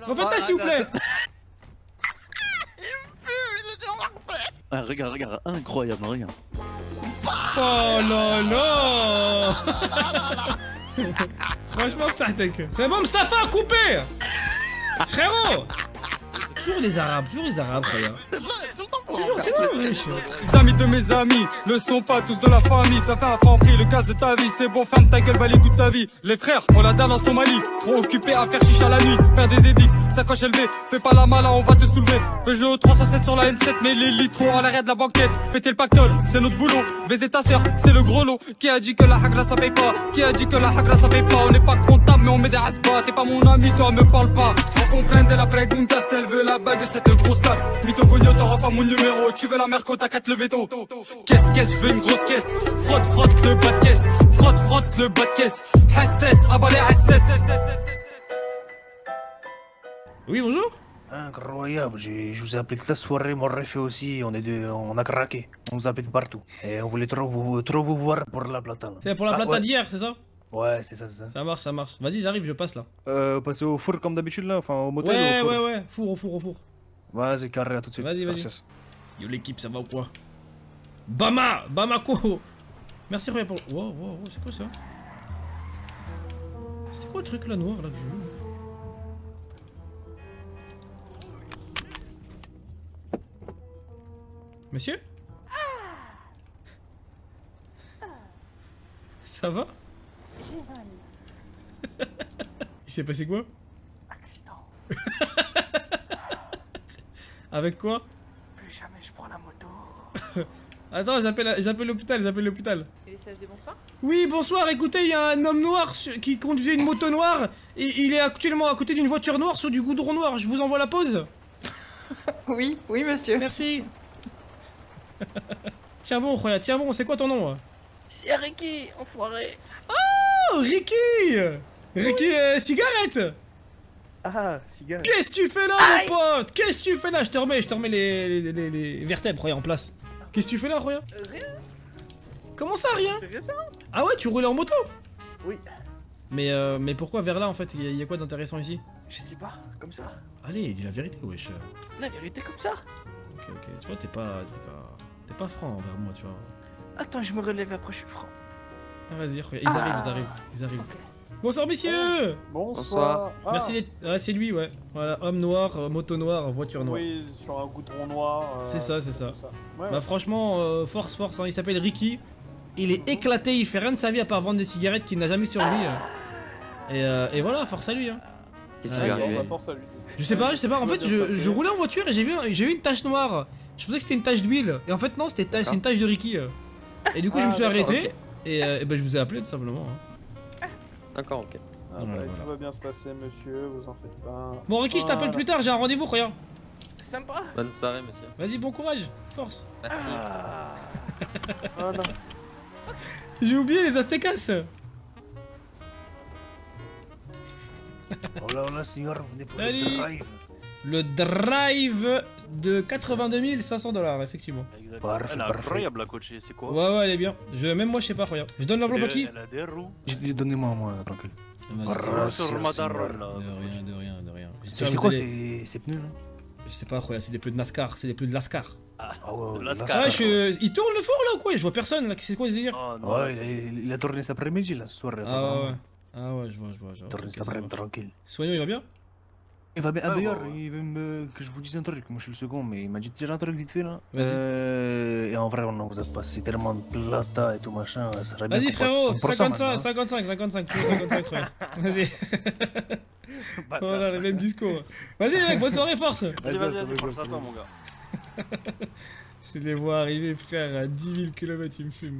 Refaites-la s'il vous plaît. Ah, regarde, regarde, incroyable, regarde. Oh là là. Franchement, بتاعتك. C'est bon, Mustapha, coupé. Frérot. Toujours les arabes, frère. Toujours, t'es bon, wesh. Les amis de mes amis ne sont pas tous de la famille. T'as fait un franc prix, le casse de ta vie. C'est bon, ferme ta gueule, balaye toute ta vie. Les frères, on la dalle en Somalie. Trop occupé à faire chicha la nuit. Faire des édicts, sacoche élevée. Fais pas la mala, on va te soulever. Peugeot 307 sur la N7, mais les litrons à l'arrière de la banquette. Péter le pactole, c'est notre boulot. Baiser ta sœur, c'est le gros lot. Qui a dit que la hagra ça paye pas? Qui a dit que la hagra ça paye pas? On n'est pas comptable, mais on met des rasbats. T'es pas mon ami, toi me parle pas. On comprend de la pregunta, elle veut la bague de cette grosse tasse. Mytho cogno, t'auras pas mon numéro. Tu veux la merco, t'as 4 le veto. Qu'est-ce, je veux une grosse caisse. Frotte, frotte le bas de caisse. Frotte, frotte le bas de caisse. Hastès, abalé, hastès. Oui, bonjour. Incroyable, je vous ai appelé toute la soirée, mon ref aussi, on a craqué, on vous appelle de partout. Et on voulait trop vous voir pour la plata. C'est pour la plata d'hier, c'est ça? Ouais, c'est ça, c'est ça. Ça marche, ça marche. Vas-y, j'arrive, je passe là. Passer au four comme d'habitude là, enfin au motel ou au four. Ouais, four, au four. Vas-y, carré, à tout de suite. Vas-y. Yo l'équipe, ça va ou quoi? Bamako. Merci Roya pour... Wow, c'est quoi ça? C'est quoi le truc là noir là que j'ai vu? Monsieur? Ça va? J'ai mal. Il s'est passé quoi? Accident. Avec quoi? Plus jamais je prends la moto. Attends, j'appelle l'hôpital. Et les CFD, bonsoir. Oui, bonsoir, écoutez, il y a un homme noir qui conduisait une moto noire et il est actuellement à côté d'une voiture noire sur du goudron noir. Je vous envoie la pause? Oui, monsieur. Merci. Tiens bon, Roya, c'est quoi ton nom? C'est Ricky, enfoiré. Oh, Ricky, cigarette. Ah, cigare. Qu'est-ce que tu fais là, mon pote? Qu'est-ce que tu fais là? Je te remets les vertèbres, Roya, en place. Qu'est-ce que tu fais là, Roya? Rien. Comment ça, rien? C'est récent. Ah ouais, tu roulais en moto? Oui. Mais pourquoi vers là, en fait? Il y a quoi d'intéressant ici? Je sais pas, comme ça. Allez, dis la vérité, wesh. La vérité, comme ça. Ok, tu vois, t'es pas franc envers moi, tu vois. Attends, je me relève après, je suis franc. Ah, vas-y, Roya, ils arrivent. Ok. Bonsoir, messieurs. Bonsoir. Merci d'être... Ah, c'est lui, ouais. Voilà, homme noir, moto noire, voiture noire. Oui, sur un goudron noir. C'est ça. Ouais, Bah franchement, force, hein. Il s'appelle Ricky. Il est éclaté, il fait rien de sa vie à part vendre des cigarettes qu'il n'a jamais sur lui. Et voilà, force à lui. Hein. Qu'est-ce qui lui est arrivé? force à lui. Je sais pas. En fait, je roulais en voiture et j'ai vu une tache noire. Je pensais que c'était une tache d'huile. Et en fait, non, c'est une tache de Ricky. Et du coup, je me suis arrêté. Et bah, je vous ai appelé tout simplement. Hein. D'accord, ok. Ah, Voilà. Tout va bien se passer, monsieur, vous en faites pas. Bon, Ricky, je t'appelle plus tard, j'ai un rendez-vous, regarde. Sympa. Bonne soirée, monsieur. Vas-y, bon courage, force. Merci. Oh non. J'ai oublié les Aztecas. Oh là, Seigneur, vous venez pour Salut. le drive. Le drive de 82 500 $, effectivement. Parfait, Elle est incroyable la coachée, c'est quoi? Ouais, elle est bien. Même moi, je sais pas, regarde. Je donne l'enveloppe à qui? Elle a des roues. Donnez-moi, moi, tranquille. Sur le Madarol là. De rien. C'est quoi ces pneus là? Je sais pas, regarde, c'est des pneus de NASCAR, c'est des pneus de LASCAR. Ah ouais, la là, Scar. Ah, il tourne le four là ou quoi? Je vois personne là, c'est quoi ce délire? Oh non, Ouais, il a tourné cet après-midi là, ce soir. Ah ouais, je vois. Il a tourné cet après-midi tranquille. Soignon, il va bien? Il va bien. Ah, Ouais, d'ailleurs, ouais. il veut que je vous dise un truc. Moi, je suis le second, mais il m'a dit déjà un truc vite fait là. Vas-y. Et en vrai, on vous a passé tellement de plata et tout machin. Ça serait bien Vas-y, qu'on fasse frérot, 100% 55, tu veux 55, frère. Vas-y. Voilà, le même discours. Vas-y, mec, bonne soirée, force. vas-y, force à toi, mon gars. Je les vois arriver, frère, à 10 000 km, il me fume.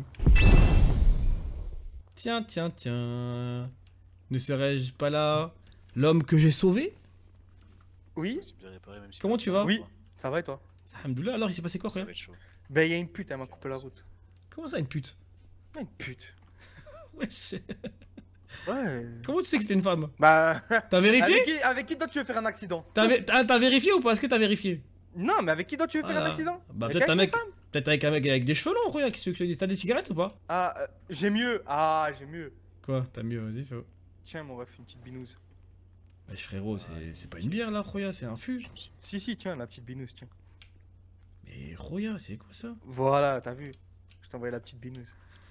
Tiens. Ne serais-je pas là l'homme que j'ai sauvé? Oui. Comment tu vas? Oui. Ça va et toi? Alhamdoulilah, alors il s'est passé quoi, Ça frère? va être chaud. Ben, il y a une pute, elle m'a coupé la route. Comment ça, une pute? Une pute. Wesh. Ouais. Comment tu sais que c'était une femme? Bah. T'as vérifié? Avec qui d'autre tu veux faire un accident? T'as vérifié ou pas? Est-ce que t'as vérifié? Non, mais avec qui d'autre tu veux faire un accident? Bah, Avec peut-être un une mec. femme. Peut-être avec un mec avec des cheveux longs, regarde, qu'est-ce que tu dis? T'as des cigarettes ou pas? Ah, j'ai mieux. Ah, j'ai mieux. Quoi? T'as mieux, vas-y, fais. Tiens, mon ref, une petite binouse. Wesh frérot, c'est pas une bière là, Roya, c'est un fût. Si, tiens, la petite binousse, tiens. Mais Roya, c'est quoi ça? Voilà, t'as vu? Je t'ai envoyé la petite binousse.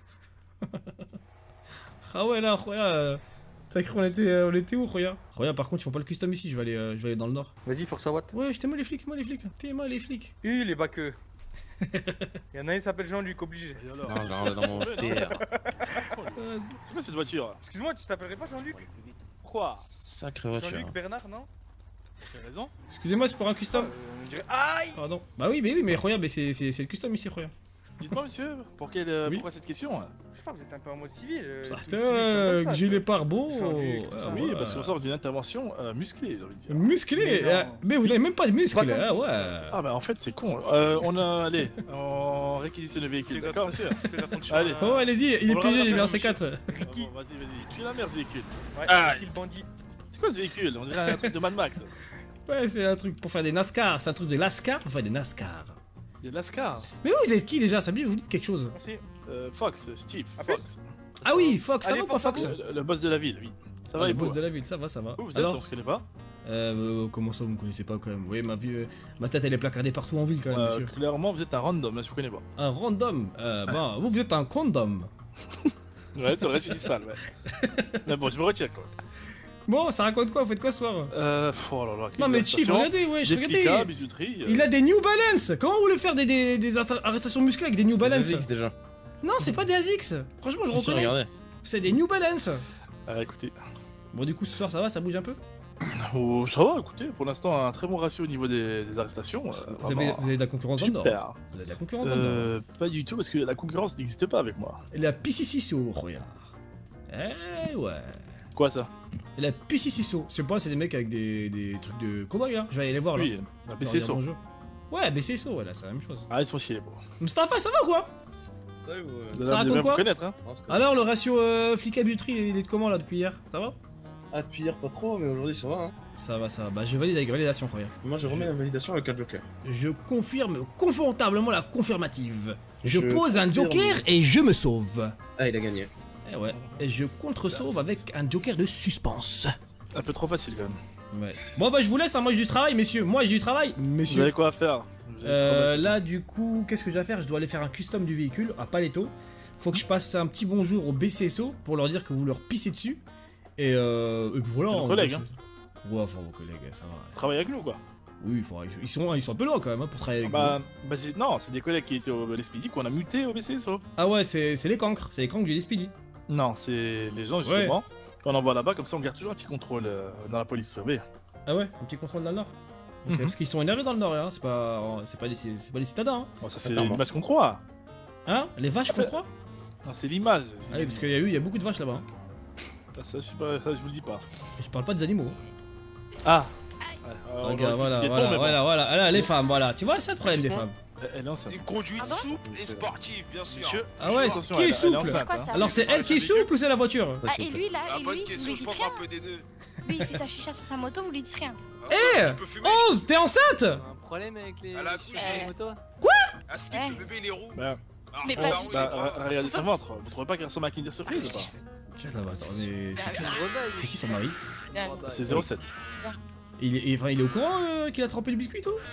Ah ouais, là, Roya, t'as cru on était où, Roya? Roya, par contre, ils font pas le custom ici, je vais aller dans le nord. Vas-y, Force Watt. Ouais, je t'aime les flics, t'es-moi les flics. Les baqueux. Il y en a un qui s'appelle Jean-Luc, obligé. Et alors Non, genre dans mon STR. C'est quoi cette voiture? Excuse-moi, tu t'appellerais pas Jean-Luc? Pourquoi? Sacrée voiture. Jean-Luc Bernard, non? T'as raison. Excusez-moi, c'est pour un custom. On dirait. Aïe! Pardon. Bah oui, mais Roya, c'est le custom ici, Roya. Dites-moi, monsieur, pourquoi cette question? Je sais pas, vous êtes un peu en mode civil. Putain, j'ai les pare-beaux. Oui, parce qu'on sort d'une intervention musclée, j'ai envie de dire. Musclé. Mais non. Mais vous n'avez même pas de muscles, Pas ah ouais. Ah bah en fait c'est con. On réquisitionne le véhicule, d'accord monsieur? Allez. Oh, allez-y, il est On piégé, il est bien en le C4. Vas-y, tu es la merde ce véhicule. Ouais, Ah. qui le bandit. C'est quoi ce véhicule? On dirait un truc de Mad Max. Ouais, c'est un truc pour faire des NASCAR, c'est un truc de LASCAR pour faire des NASCAR. Il y a de l'Ascar. Mais vous êtes qui déjà? Ça me dit, vous dites quelque chose. Merci. Fox, Steve, Ah, Fox. Ah oui, Fox, ça Allez, va ou pas Fox, Fox? Le boss de la ville, oui. Ça va Le les boss boss de la ville, ça va. Vous êtes, Alors, on se connaît pas? comment ça vous me connaissez pas quand même? Vous voyez ma tête elle est placardée partout en ville quand même, monsieur. Clairement vous êtes un random, là je vous connais pas. Un random, bah vous êtes un condom. Ouais, c'est vrai, je suis du sale, ouais. Mais bon, je me retire quoi. Bon, ça raconte quoi? Vous faites quoi ce soir? Oh là là, Non mais Chief, regardez, ouais, Des regardez. flicas, bijouterie. Il a des New Balance. Comment vous voulez faire des arrestations musclées avec des New Balance? Balance déjà. Non, c'est pas des ASICS. Franchement, je Si, reconnais. regardez. C'est des New Balance. Écoutez. Bon, du coup, ce soir, ça va, ça bouge un peu? Oh, ça va, écoutez, pour l'instant, un très bon ratio au niveau des arrestations. Vous avez de la concurrence dans le Nord. Super. Vous avez de la concurrence dans le Nord. Pas du tout, parce que la concurrence n'existe pas avec moi. Et la Piscicisso, regarde. Eh ouais. Quoi ça? Et la Piscicisso. Je sais pas, c'est des mecs avec des trucs de cowboy là. Je vais aller les voir là. Oui, la BCSO. Ouais, BCSO, ouais, là, c'est la même chose. Ah, ils sont chiés, bon. Mustafa, ça va ou quoi? Ça, vous. Ça raconte quoi? Vous connaître, hein? Alors, le ratio flic à buterie, il est de comment là depuis hier? Ça va? Ah, depuis hier, pas trop, mais aujourd'hui, ça va. Hein. Ça va. Bah, je valide avec validation, regarde. Moi, je remets la validation avec un joker. Je confirme confortablement la confirmative. Je pose un confirme. joker et je me sauve. Ah, il a gagné. Eh ouais, et je contre-sauve avec un joker de suspense. Un peu trop facile quand même. Ouais. Bon bah je vous laisse, hein. Moi j'ai du travail, messieurs. Moi j'ai du travail, Vous messieurs. avez quoi à faire? Vous avez trop facile. Là du coup, qu'est-ce que je dois faire? Je dois aller faire un custom du véhicule à Paletto. Faut que je passe un petit bonjour au BCSO pour leur dire que vous leur pissez dessus. Et puis voilà. C'est vos collègues, hein. Ouais, enfin vos collègues, ça va. Travaillez avec nous quoi. Oui, ils sont un peu loin quand même hein, pour travailler avec vous. Non, c'est des collègues qui étaient au LSPD qu'on a muté au BCSO. Ah ouais, c'est les cancres du LSPD. Non, c'est les gens justement qu'on envoie là-bas, comme ça on garde toujours un petit contrôle dans la police surveillée. Ah ouais, un petit contrôle dans le Nord. Ok, parce qu'ils sont énervés dans le Nord, hein. C'est pas les citadins. Hein. Bon, ça c'est l'image qu'on croit. Hein? Les vaches qu'on croit? Non, c'est l'image. Ah oui, parce qu'il y a beaucoup de vaches là-bas. Hein. Ça, je vous le dis pas. Je parle pas des animaux. Ah. Regarde, voilà, les femmes, voilà. Tu vois, c'est le problème des femmes. Elle est enceinte. Une conduite souple et sportive, bien sûr. Ah ouais, qui est souple? Alors c'est elle qui est souple ou c'est la voiture? Ah, et lui là, Ah, et bonne lui, vous question, lui je dites pense rien. un peu des deux. Lui il fait sa chicha sur sa moto, vous lui dites rien. Eh, Je peux fumer. 11, t'es enceinte? Un problème avec les. Elle a accouché. Euh, motos? Ah, slip, Ouais. le bébé, il est roux. Bah, Alors, Mais faut pas la du rouler, regardez son ventre. Vous trouvez pas qu'elle ressemble à Kinder Surprise ou pas? Attends, mais c'est qui son mari? C'est 07. Il est au courant qu'il a trempé le biscuit, toi?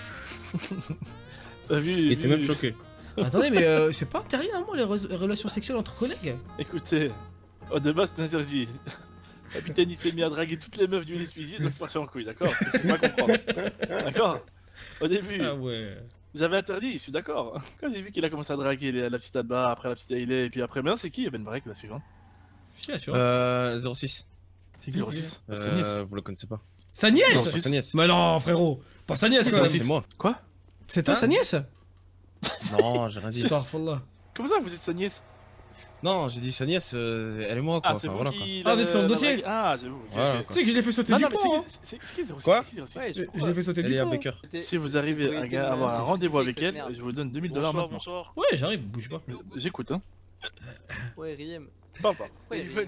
T'as vu? Il était même choqué. Attendez, mais c'est pas interdit normalement les relations sexuelles entre collègues? Écoutez, de base c'est interdit. Le capitaine il s'est mis à draguer toutes les meufs du LSPD, donc c'est parti en couille, d'accord? C'est pas comprendre. D'accord? Au début, Ah ouais. j'avais interdit, je suis d'accord. Quand j'ai vu qu'il a commencé à draguer la petite Adba, après la petite Hailey, et puis après, maintenant c'est qui? Ben Break, la suivante. C'est qui la 06. C'est qui 06. Sa nièce. Vous le connaissez pas. Sa nièce? Sa nièce. Mais non, frérot. Pas sa nièce, quoi. C'est moi. Quoi? C'est toi, sa nièce? Non, j'ai rien dit. Astaghfirullah. Comment ça, vous êtes sa nièce? Non, j'ai dit sa nièce, elle et moi quoi. Ah, c'est Enfin, vous voilà, quoi. qui. Ah, vous êtes sur le la dossier? drague- Ah, c'est vous. ok, Voilà, ok. Tu sais que je l'ai fait sauter Non, du non, mais pont. c'est qui 06? Quoi? C'est qui 06? Je l'ai fait sauter du Elle est à pont. Baker. Si vous arrivez à avoir un rendez-vous avec elle, je vous donne 2000 $. Bonsoir, maintenant. bonsoir. Ouais, j'arrive, bouge pas. J'écoute, hein. Ouais, Riem. Parle pas. Ouais, Riem.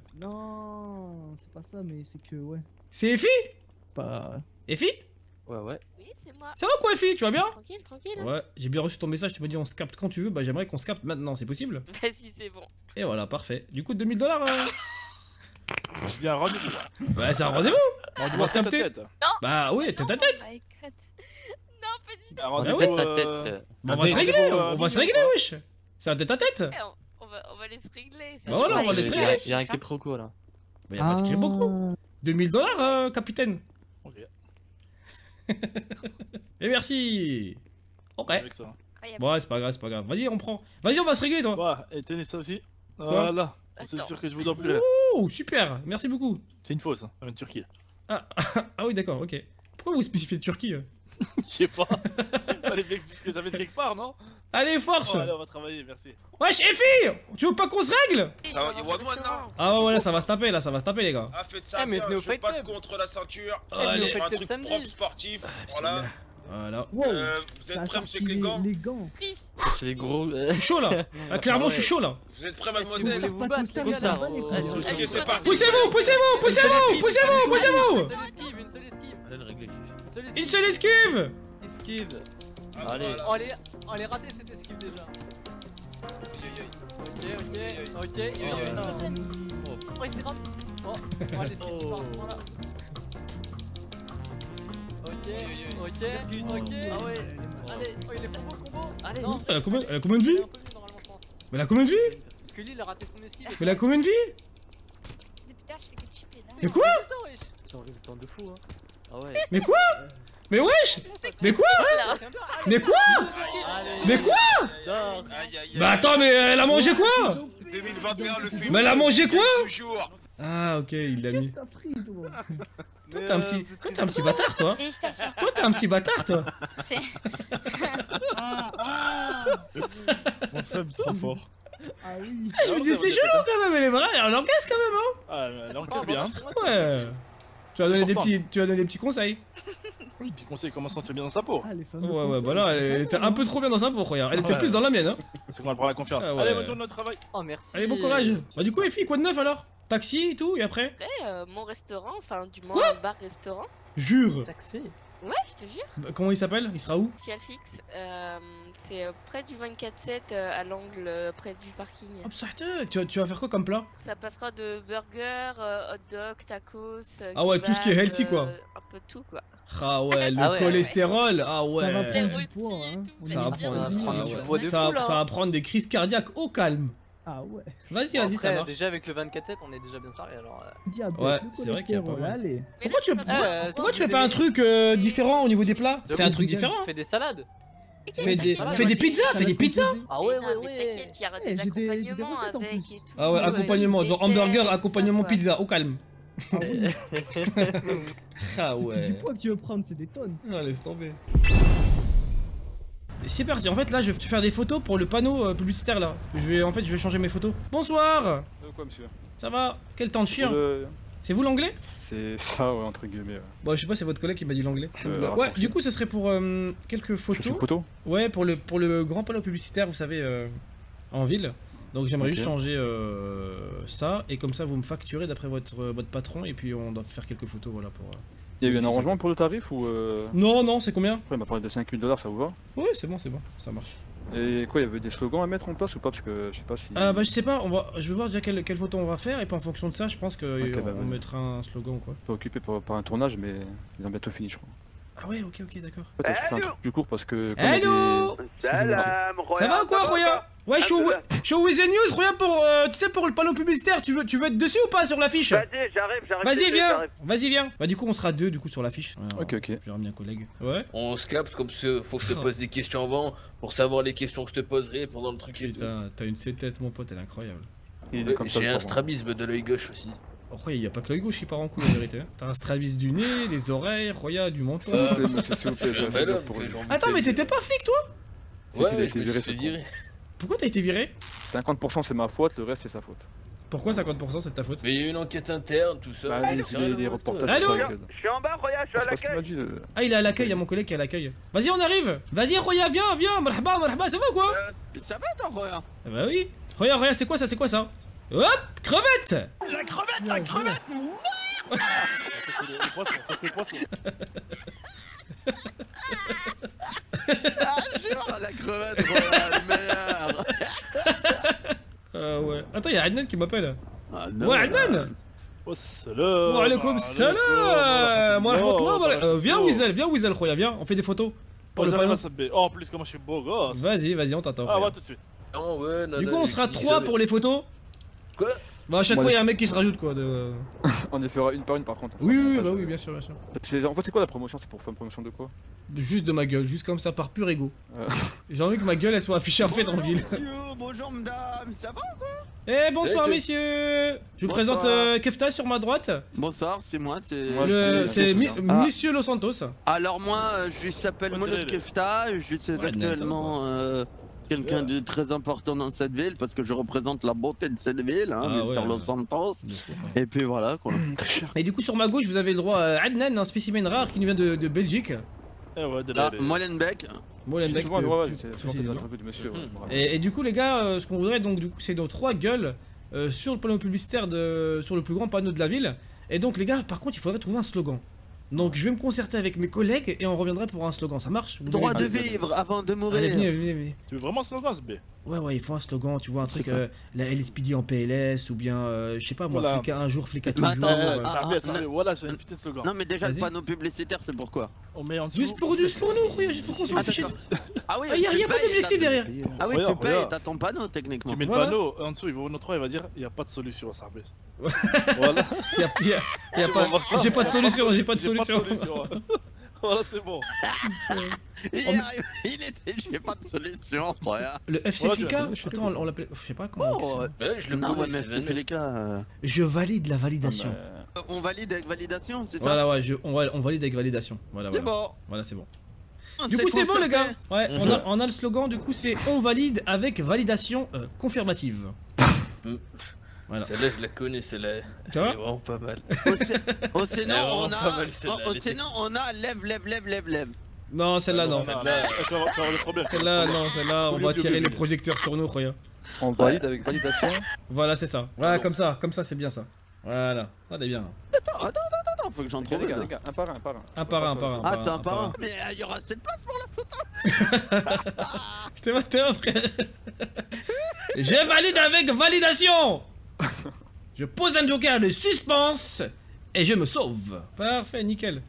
Non, c'est pas ça, mais c'est que ouais. C'est Effie? Pas. Effie? Ouais. Oui, c'est moi. Ça va quoi, Effie? Tu vas bien? Tranquille. Ouais, j'ai bien reçu ton message, tu m'as dit on se capte quand tu veux, bah j'aimerais qu'on se capte maintenant, c'est possible? Vas-y, c'est bon. Et voilà, parfait. Du coup, 2000 $. Je dis un rendez-vous. Ouais, c'est un rendez-vous. On va se capter. Bah oui, tête à tête. My God. Non, pas du tout. Bah on va se régler, on va se régler, wesh. C'est un tête à tête. On va les se régler. Bah voilà, on va les se régler. Il y a un quiproquo là. Bah y'a pas de quiproquo. 2000 $, capitaine. Ok. Et merci. Ok. Avec ça. Ouais, c'est pas grave, c'est pas grave. Vas-y, on prend. Vas-y, on va se régler, toi. Ouais, et tenez ça aussi. Voilà. C'est sûr que je vous donne plus. Ouh, super. Merci beaucoup. C'est une fausse, hein. Une Turquie. Ah oui, d'accord, ok. Pourquoi vous spécifiez Turquie? Je sais pas. Les mecs disent que ça vient de quelque part, non? Allez, force. Allez, on va travailler, merci. Wesh, les filles, tu veux pas qu'on se règle? Ça va, y'a one non? Ah ouais, là, ça va se taper, là, ça va se taper, les gars. Ah, faites ça bien, je pas contre la ceinture. Allez, faites un truc propre, sportif. Voilà. Voilà. Vous êtes prêts, monsieur les gants? C'est les gros. Je suis chaud, là. Clairement, je suis chaud, là. Vous êtes prêts, mademoiselle? Vous battre, les gars, là. Ok, c'est parti. Poussez-vous, poussez-vous, poussez-vous, poussez-vous, poussez-vous. Une seule esquive. Allez, le régler. Une seule esquive. Esquive. Allez. Oh, elle est ratée cette esquive déjà. Ok. Oh, il s'est raté. Oh, l'esquive par ce point-là. Ok. Ah ouais. Allez, oh, il est combo. Allez. Non. Elle a combien de vie? Mais elle a combien de vie? Parce que lui, il a raté son esquive. Mais elle a combien de vie? Depuis tard, je fais que chipper là. Mais quoi? C'est un résistant de fou, hein. Ah ouais. Mais quoi? Mais wesh! Mais quoi? Mais quoi? Mais quoi? Bah attends, mais elle a mangé quoi? 2021, le film. Mais elle a mangé quoi? Toujours. Ah ok, il l'a mis. Qu'est-ce que t'as pris, toi? Toi t'es un petit bâtard, toi. Félicitations. Toi t'es un petit bâtard, toi. Trop faible, trop fort. Ah oui. Ça, je me dis, c'est chelou quand même, elle est vraie, elle encaisse quand même, hein. Ah, elle encaisse bien. Ouais. Tu vas donner des petits conseils. Oui, puis conseil comment se sentir bien dans sa peau. Ah, les fameux Ouais, conseils. bah là, elle était un peu trop bien dans sa peau, regarde. Elle était Ouais. plus dans la mienne, hein. C'est qu'on va prendre la confiance. Ah ouais. Allez, bonne journée de travail. Oh, merci. Allez, bon courage. Bah, du coup, les filles, quoi de neuf alors? Taxi et tout, et après? Mon restaurant, enfin, du moins, Quoi un bar-restaurant. Jure. Taxi. Ouais, je te jure. Bah, comment il s'appelle? Il sera où? Ciel fixe. C'est près du 24/7, à l'angle près du parking. Oh, putain, tu vas faire quoi comme plat? Ça passera de burger, hot dog, tacos. Ah ouais, tout ce qui est kebab, healthy, quoi. Un peu de tout, quoi. Ah ouais, le Ah ouais, cholestérol. Ah ouais. Ça va prendre Ouais. du poids, hein. Ça va prendre, du poids de fou, là. ça va prendre des crises cardiaques au calme. Ah ouais. Vas-y, Bon, vas-y, ça après, marche. déjà avec le 24/7, on est déjà bien serré alors. Diabète, Ouais, le c'est vrai qu'il y a pas cholestérol, mal. allez. Pourquoi tu, Mais pourquoi tu fais pas un truc différent au niveau des plats? Fais un truc différent. Fais des salades. Fais des pizzas, fais des pizzas. Ah ouais, Non, ouais, mais ouais. t'inquiète, il y aura Eh, des j'ai des accompagnements recettes en avec plus. et tout. Ah ouais, accompagnement, genre dessert et hamburger, tout ça, accompagnement quoi. pizza, au calme. Ah C'est plus ouais. du poids que tu veux prendre, c'est des tonnes. Ah, laisse tomber. C'est parti, en fait là je vais faire des photos pour le panneau publicitaire là. Je vais changer mes photos. Bonsoir. Quoi, monsieur? Ça va? Quel temps de chien? C'est vous l'anglais? C'est ça, ouais, entre guillemets. Bon, je sais pas, c'est votre collègue qui m'a dit l'anglais. Ouais, raccourci. du coup, ce serait pour quelques photos. Une photo? Ouais, pour le grand panneau publicitaire, vous savez, en ville. Donc j'aimerais juste changer ça, et comme ça vous me facturez d'après votre patron, et puis on doit faire quelques photos, voilà, pour... Il y a eu un arrangement pour le tarif ou Non, c'est combien? Après, il m'a parlé de 5000 $, ça vous va? Ouais, c'est bon, ça marche. Et quoi, il y avait des slogans à mettre en place ou pas? Parce que je sais pas si... Ah bah je sais pas, je vais voir déjà quelle photo on va faire, et puis en fonction de ça, je pense qu'on on mettra un slogan ou quoi. Pas occupé par un tournage, mais ils ont bientôt fini, je crois. Ah ouais, ok, d'accord. En fait, je fais un truc plus court parce que... Hello. Ça va ou quoi, Roya? Ouais, je suis au With the News, Roya, pour, tu sais, pour le panneau publicitaire, tu veux être dessus ou pas sur l'affiche? Vas-y, j'arrive. Vas-y, viens. Bah du coup, on sera deux, du coup, sur l'affiche. Ok. Je vais ramener un collègue. Ouais. On se capte comme ça, faut que je te pose des questions avant, pour savoir les questions que je te poserai pendant le truc. Putain, t'as une C-tête, mon pote, elle est incroyable. J'ai un strabisme de l'œil gauche aussi. Oh, Roya, y a pas que l'œil gauche qui part en couille, en vérité. T'as un strabisme du nez, des oreilles, Roya, du menton. Attends, mais t'étais pas flic, toi? Ouais, je me suis viré. Pourquoi t'as été viré? 50% c'est ma faute, le reste c'est sa faute. Pourquoi 50% c'est ta faute? Mais il y a eu une enquête interne, tout ça. Bah, les reportages. Allô? Je suis en bas, Roya, je suis à l'accueil. Ah, il est à l'accueil, il y a mon collègue qui est à l'accueil. Vas-y, on arrive. Vas-y, Roya, viens, marhaba, ça va quoi? Ça va toi, Roya? Ah bah oui. Roya, c'est quoi ça? Hop, crevette. La crevette non. Ah, jure, la crevette, Roya, le meilleur. Ouais. Attends, y'a Adnan qui m'appelle. Ah non. Ouais, Adnan. Wassalam. Wa alaykoum salam. Viens Weasel, Khoya, viens, on fait des photos. Pour le panneau. Oh, en plus, comment je suis beau gosse. Vas-y, on t'attend. Ah, ouais, tout de suite. Du coup, on sera 3 pour les photos. Quoi? Bah, à chaque fois, il y a un mec qui se rajoute quoi. On les fera une par une par contre. Oui, bien sûr. En fait, c'est quoi la promotion? C'est pour faire une promotion de quoi? Juste de ma gueule, juste comme ça, par pur ego. J'ai envie que ma gueule elle soit affichée en fait en ville. Bonjour madame, ça va ou quoi? Eh bonsoir messieurs. Je vous présente Kefta sur ma droite. Bonsoir, c'est moi, c'est Monsieur Los Santos. Alors moi, je s'appelle Mohamed Kefta, je suis actuellement quelqu'un de très important dans cette ville parce que je représente la beauté de cette ville, hein, Mr. Los Santos. Et puis voilà quoi. Et du coup sur ma gauche vous avez le droit à Adnan, un spécimen rare qui nous vient de Belgique. Molenbeek. Et du coup les gars, ce qu'on voudrait donc du coup c'est nos 3 gueules sur le panneau publicitaire sur le plus grand panneau de la ville. Et donc les gars par contre il faudrait trouver un slogan. Donc je vais me concerter avec mes collègues et on reviendra pour un slogan, ça marche? Droit de vivre avant de mourir. Allez, venez. Tu veux vraiment un slogan, ce B? Ouais, il faut un slogan, tu vois, un truc, la LSPD en PLS ou bien, je sais pas moi, voilà. Flic à un jour, flic à tout jour. Voilà, c'est un putain de slogan. Non, mais déjà le panneau publicitaire, c'est pourquoi? On met en dessous. Juste pour nous, juste pour qu'on soit affiché. Ah oui, il y a pas d'objectif derrière. Ah oui, tu payes, t'as ton panneau techniquement. Tu mets le panneau, en dessous, il va au 3, il va dire, il n'y a pas de solution à ça. Voilà. J'ai pas de solution, Voilà, c'est bon. Il était, j'ai pas de solution, frère. Le FC Flica, attends, on l'appelle, je sais pas comment. Je le connais, mais FC Flica. Je valide la validation. On valide avec validation, c'est ça? Voilà, on valide avec validation. Voilà. C'est bon. Voilà, c'est bon. Du coup, c'est bon, les gars. Ouais, on a le slogan, du coup, c'est on valide avec validation confirmative. Voilà. Celle-là, je la connais, celle-là. Elle est vraiment pas mal. Sinon, on a lève. Non, celle-là, non. Celle-là, on va tirer les projecteurs sur nous, croyez. On valide avec validation. Voilà, c'est ça. Voilà, comme ça, c'est bien ça. Voilà, ça est bien. Attends, faut que j'en trouve. Les gars, un par un. Ah, c'est un par un. Mais il y aura assez de place pour la photo. T'es un frère. Je valide avec validation. Je pose un joker de suspense et je me sauve. Parfait, nickel.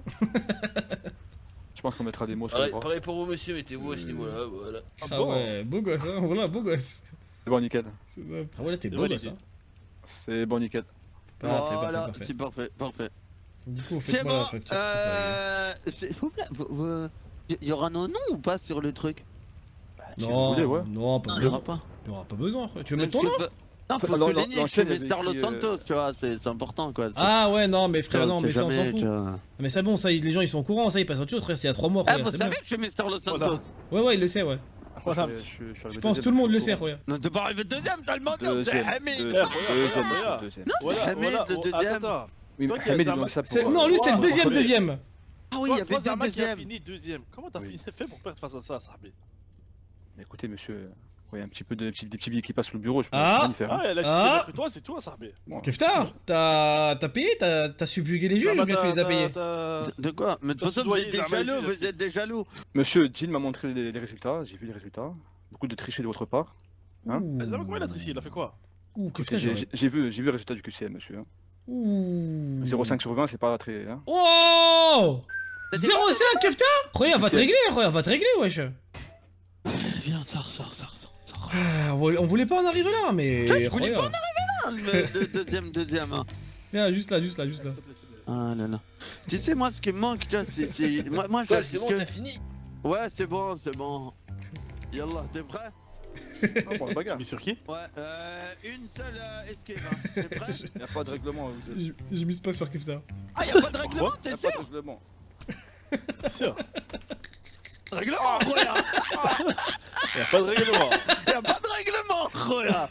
Je pense qu'on mettra des mots sur le bras. Pareil pour vous, monsieur, mettez-vous à ce niveau-là, voilà. Ah ouais, beau gosse, hein, voilà, beau gosse. C'est bon, nickel. Ah ouais, là, t'es beau gosse, hein. C'est bon, nickel. Voilà, c'est parfait. Du coup, c'est bon. S'il vous plaît, il y aura nos noms ou pas sur le truc? Non, pas besoin. Il y aura pas besoin, tu veux mettre ton nom? Non, faut souligner que c'est Mr. Los Santos, tu vois, c'est important quoi. Ah ouais, non, mais frère, non, mais ça on s'en fout. Mais c'est bon, ça, les gens ils sont au courant, ça ils passent à autre chose, frère, c'est il y a 3 mois. Ah, vous savez que je suis Mr. Los Santos? Ouais, il le sait, ouais. Je pense que tout le monde le sait, regarde. Non, t'es pas arrivé deuxième, t'as le menteur, c'est Hamid. Deuxième. Non, c'est Hamid le deuxième. Non, lui c'est le deuxième. Ah oui, il y avait deux deuxièmes. Fini deuxième. Comment t'as fait pour perdre face à ça, Sarbé? Écoutez, monsieur. Ouais, un petit peu des petits billets qui passent sur le bureau, je peux rien y faire. Ah, elle a que toi, c'est toi, Sarbé. Kefta, t'as payé? T'as subjugué les juges ou bien tu les as payés? De quoi? Mais de toute façon, vous êtes des jaloux. Monsieur Jill m'a montré les résultats, j'ai vu les résultats. Beaucoup de tricher de votre part. Hein? Comment il a triché? Il a fait quoi? J'ai vu le résultat du QCM, monsieur. 0,5 sur 20, c'est pas très. Hein. Oh 0,5 Kefta? Regarde, va te régler, wesh. Viens, sors. On voulait pas en arriver là, mais. Je voulais pas en arriver là, le deuxième. Hein. Viens, juste là. Ah là là. Tu sais, moi, ce qui me manque, c'est. Moi, c'est bon, t'as fini. Ouais, c'est bon. Yallah, t'es prêt? Bon, le bagarre. Mais sur qui? Ouais, une seule esquive. Hein. T'es prêt? Y'a pas de règlement. Je mise pas sur Kefta. Ah, y'a pas de règlement, t'es sûr? Y'a pas de règlement. T'es sûr? Règlement, Roya. Y'a pas de règlement. Y'a pas de règlement, Roya.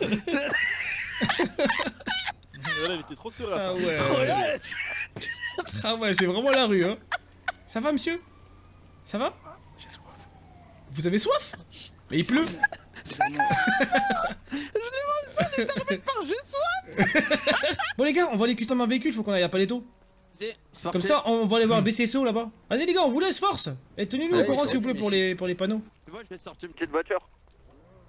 Voilà, il était trop sûr là. Ah ouais. Ah ouais, c'est vraiment la rue, hein. Ça va, monsieur? Ça va? J'ai soif. Vous avez soif? Mais il pleut. Je l'ai il termine par j'ai soif. Bon les gars, on va aller custom un véhicule, faut qu'on aille à Paletto. Comme ça, on va aller voir BCSO là-bas. Vas-y les gars, on vous laisse force. Et tenez-nous au courant s'il vous plaît pour les panneaux. Tu vois, je vais sortir une petite voiture.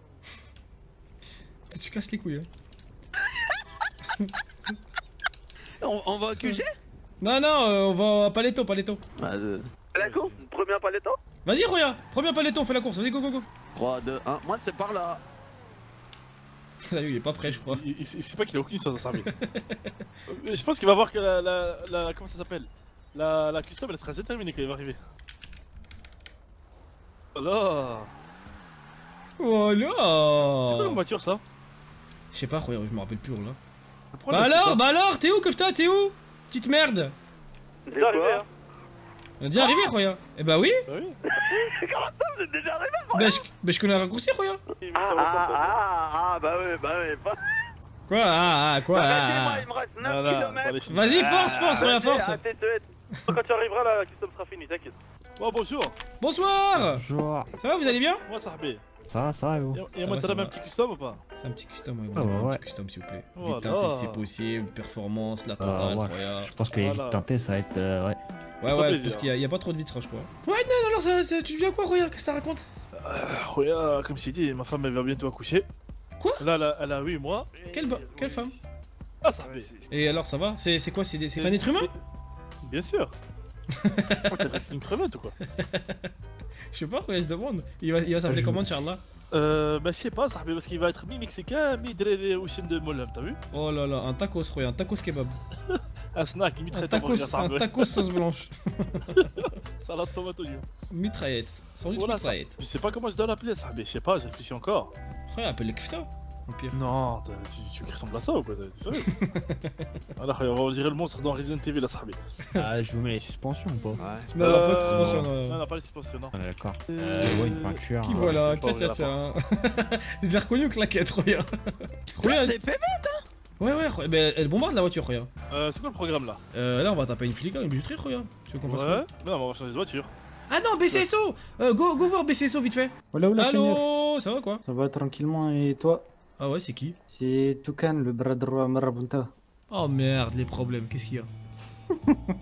Tu casses les couilles. Hein. On va au QG? Non, non, on va à Paletto, Paletto. La course, premier paletto. Vas-y, Roya, premier Paletto, on fait la course, vas-y, go, go, go. 3, 2, 1, moi c'est par là. Il est pas prêt, je crois. Il sait pas qu'il a aucune chance à servir. Je pense qu'il va voir que la comment ça s'appelle? La custom elle sera assez terminée quand il va arriver. Voilà. Voilà. C'est quoi la voiture ça? Je sais pas, Roya, je me rappelle plus, là. Bah alors, t'es où, Kofta, t'es où? Petite merde. Déjà arrivé, hein. On est déjà arrivé, Roya? Eh bah oui. Comment ça, vous êtes déjà arrivé? Bah je connais un raccourci, Roya. Bah ouais. Quoi, quoi? Il me reste 9 km. Vas-y, force, Roya, force. Quand tu arriveras là, la custom sera finie, t'inquiète. Oh bonjour. Bonsoir. Bonjour. Ça va, vous allez bien? Moi ça rebelle. Ça va et vous? Et moi t'as un petit custom ou pas? C'est un petit custom, ouais. Ah bah ouais. Un petit custom, s'il vous plaît. Voilà. Vite teinté, si c'est possible, performance, la totale, Ouais. Roya. Je pense que les Voilà. vite teintés, ça va être. Ouais. Ouais, parce qu'il y a pas trop de vitres, je crois. Ouais, non, alors tu viens quoi, Roya? Qu'est-ce que ça raconte? Roya, comme je t'ai dit, ma femme elle va bientôt accoucher. Quoi? Là, elle a 8 mois. Quelle femme? Ah, ça rebelle. Et alors, ça va? C'est quoi? C'est un être humain? Bien sûr. Oh, t'es resté une crevette ou quoi? Je sais pas, Roya, je demande. Il va s'appeler comment, Inch'Allah? Bah je sais pas, ça rebelle parce qu'il va être mi-mexicain, mi-drélé au chien de Mollem, t'as vu? Oh là là, un tacos, Roya, un tacos kebab. Un snack, une mitraillette. Un tacos sauce blanche. Salade tomate oignon. Mitraillette, sandwich mitraillette. Je sais pas comment je dois l'appeler ça, mais je sais pas, je réfléchis encore. Roya, appelle le kfta, au pire. Non, tu ressembles à ça ou quoi? T'es sérieux? Alors, on dirait le monstre dans Resident Evil, là, ça rebelle. Ah, je vous mets les suspensions ou pas? Ouais. Non, pas de suspension, non, pas les suspensions, non. Ah, d'accord. Ouais, une peinture. Qui voilà, tiens. Je l'ai reconnu, claquette, Roya. Roya, c'est fait vite, hein? Ouais, mais elle bombarde la voiture, Roya. C'est quoi le programme là? Là, on va taper une flic, une bijouterie, Roya. Tu veux qu'on fasse quoi? Ouais, mais non, on va changer de voiture. Ah non, BCSO Go voir BCSO vite fait. Allô, ça va quoi? Ça va tranquillement et toi? Ah ouais, c'est qui? C'est Toucan, le bras droit Marabunta. Oh merde, les problèmes, qu'est-ce qu'il y a?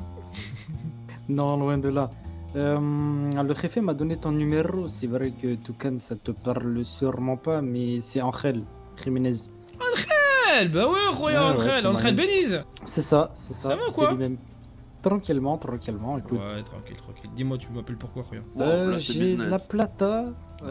Non, loin de là. Le jefe m'a donné ton numéro. C'est vrai que Toucan, ça te parle sûrement pas, mais c'est Angel Jiménez. Angel! Bah ouais, Roya, Angel Beniz! C'est ça, c'est ça. Ça va quoi? Lui-même. Tranquillement, écoute. Ouais, tranquille. Dis-moi, tu m'appelles pourquoi, Roya? J'ai la plata.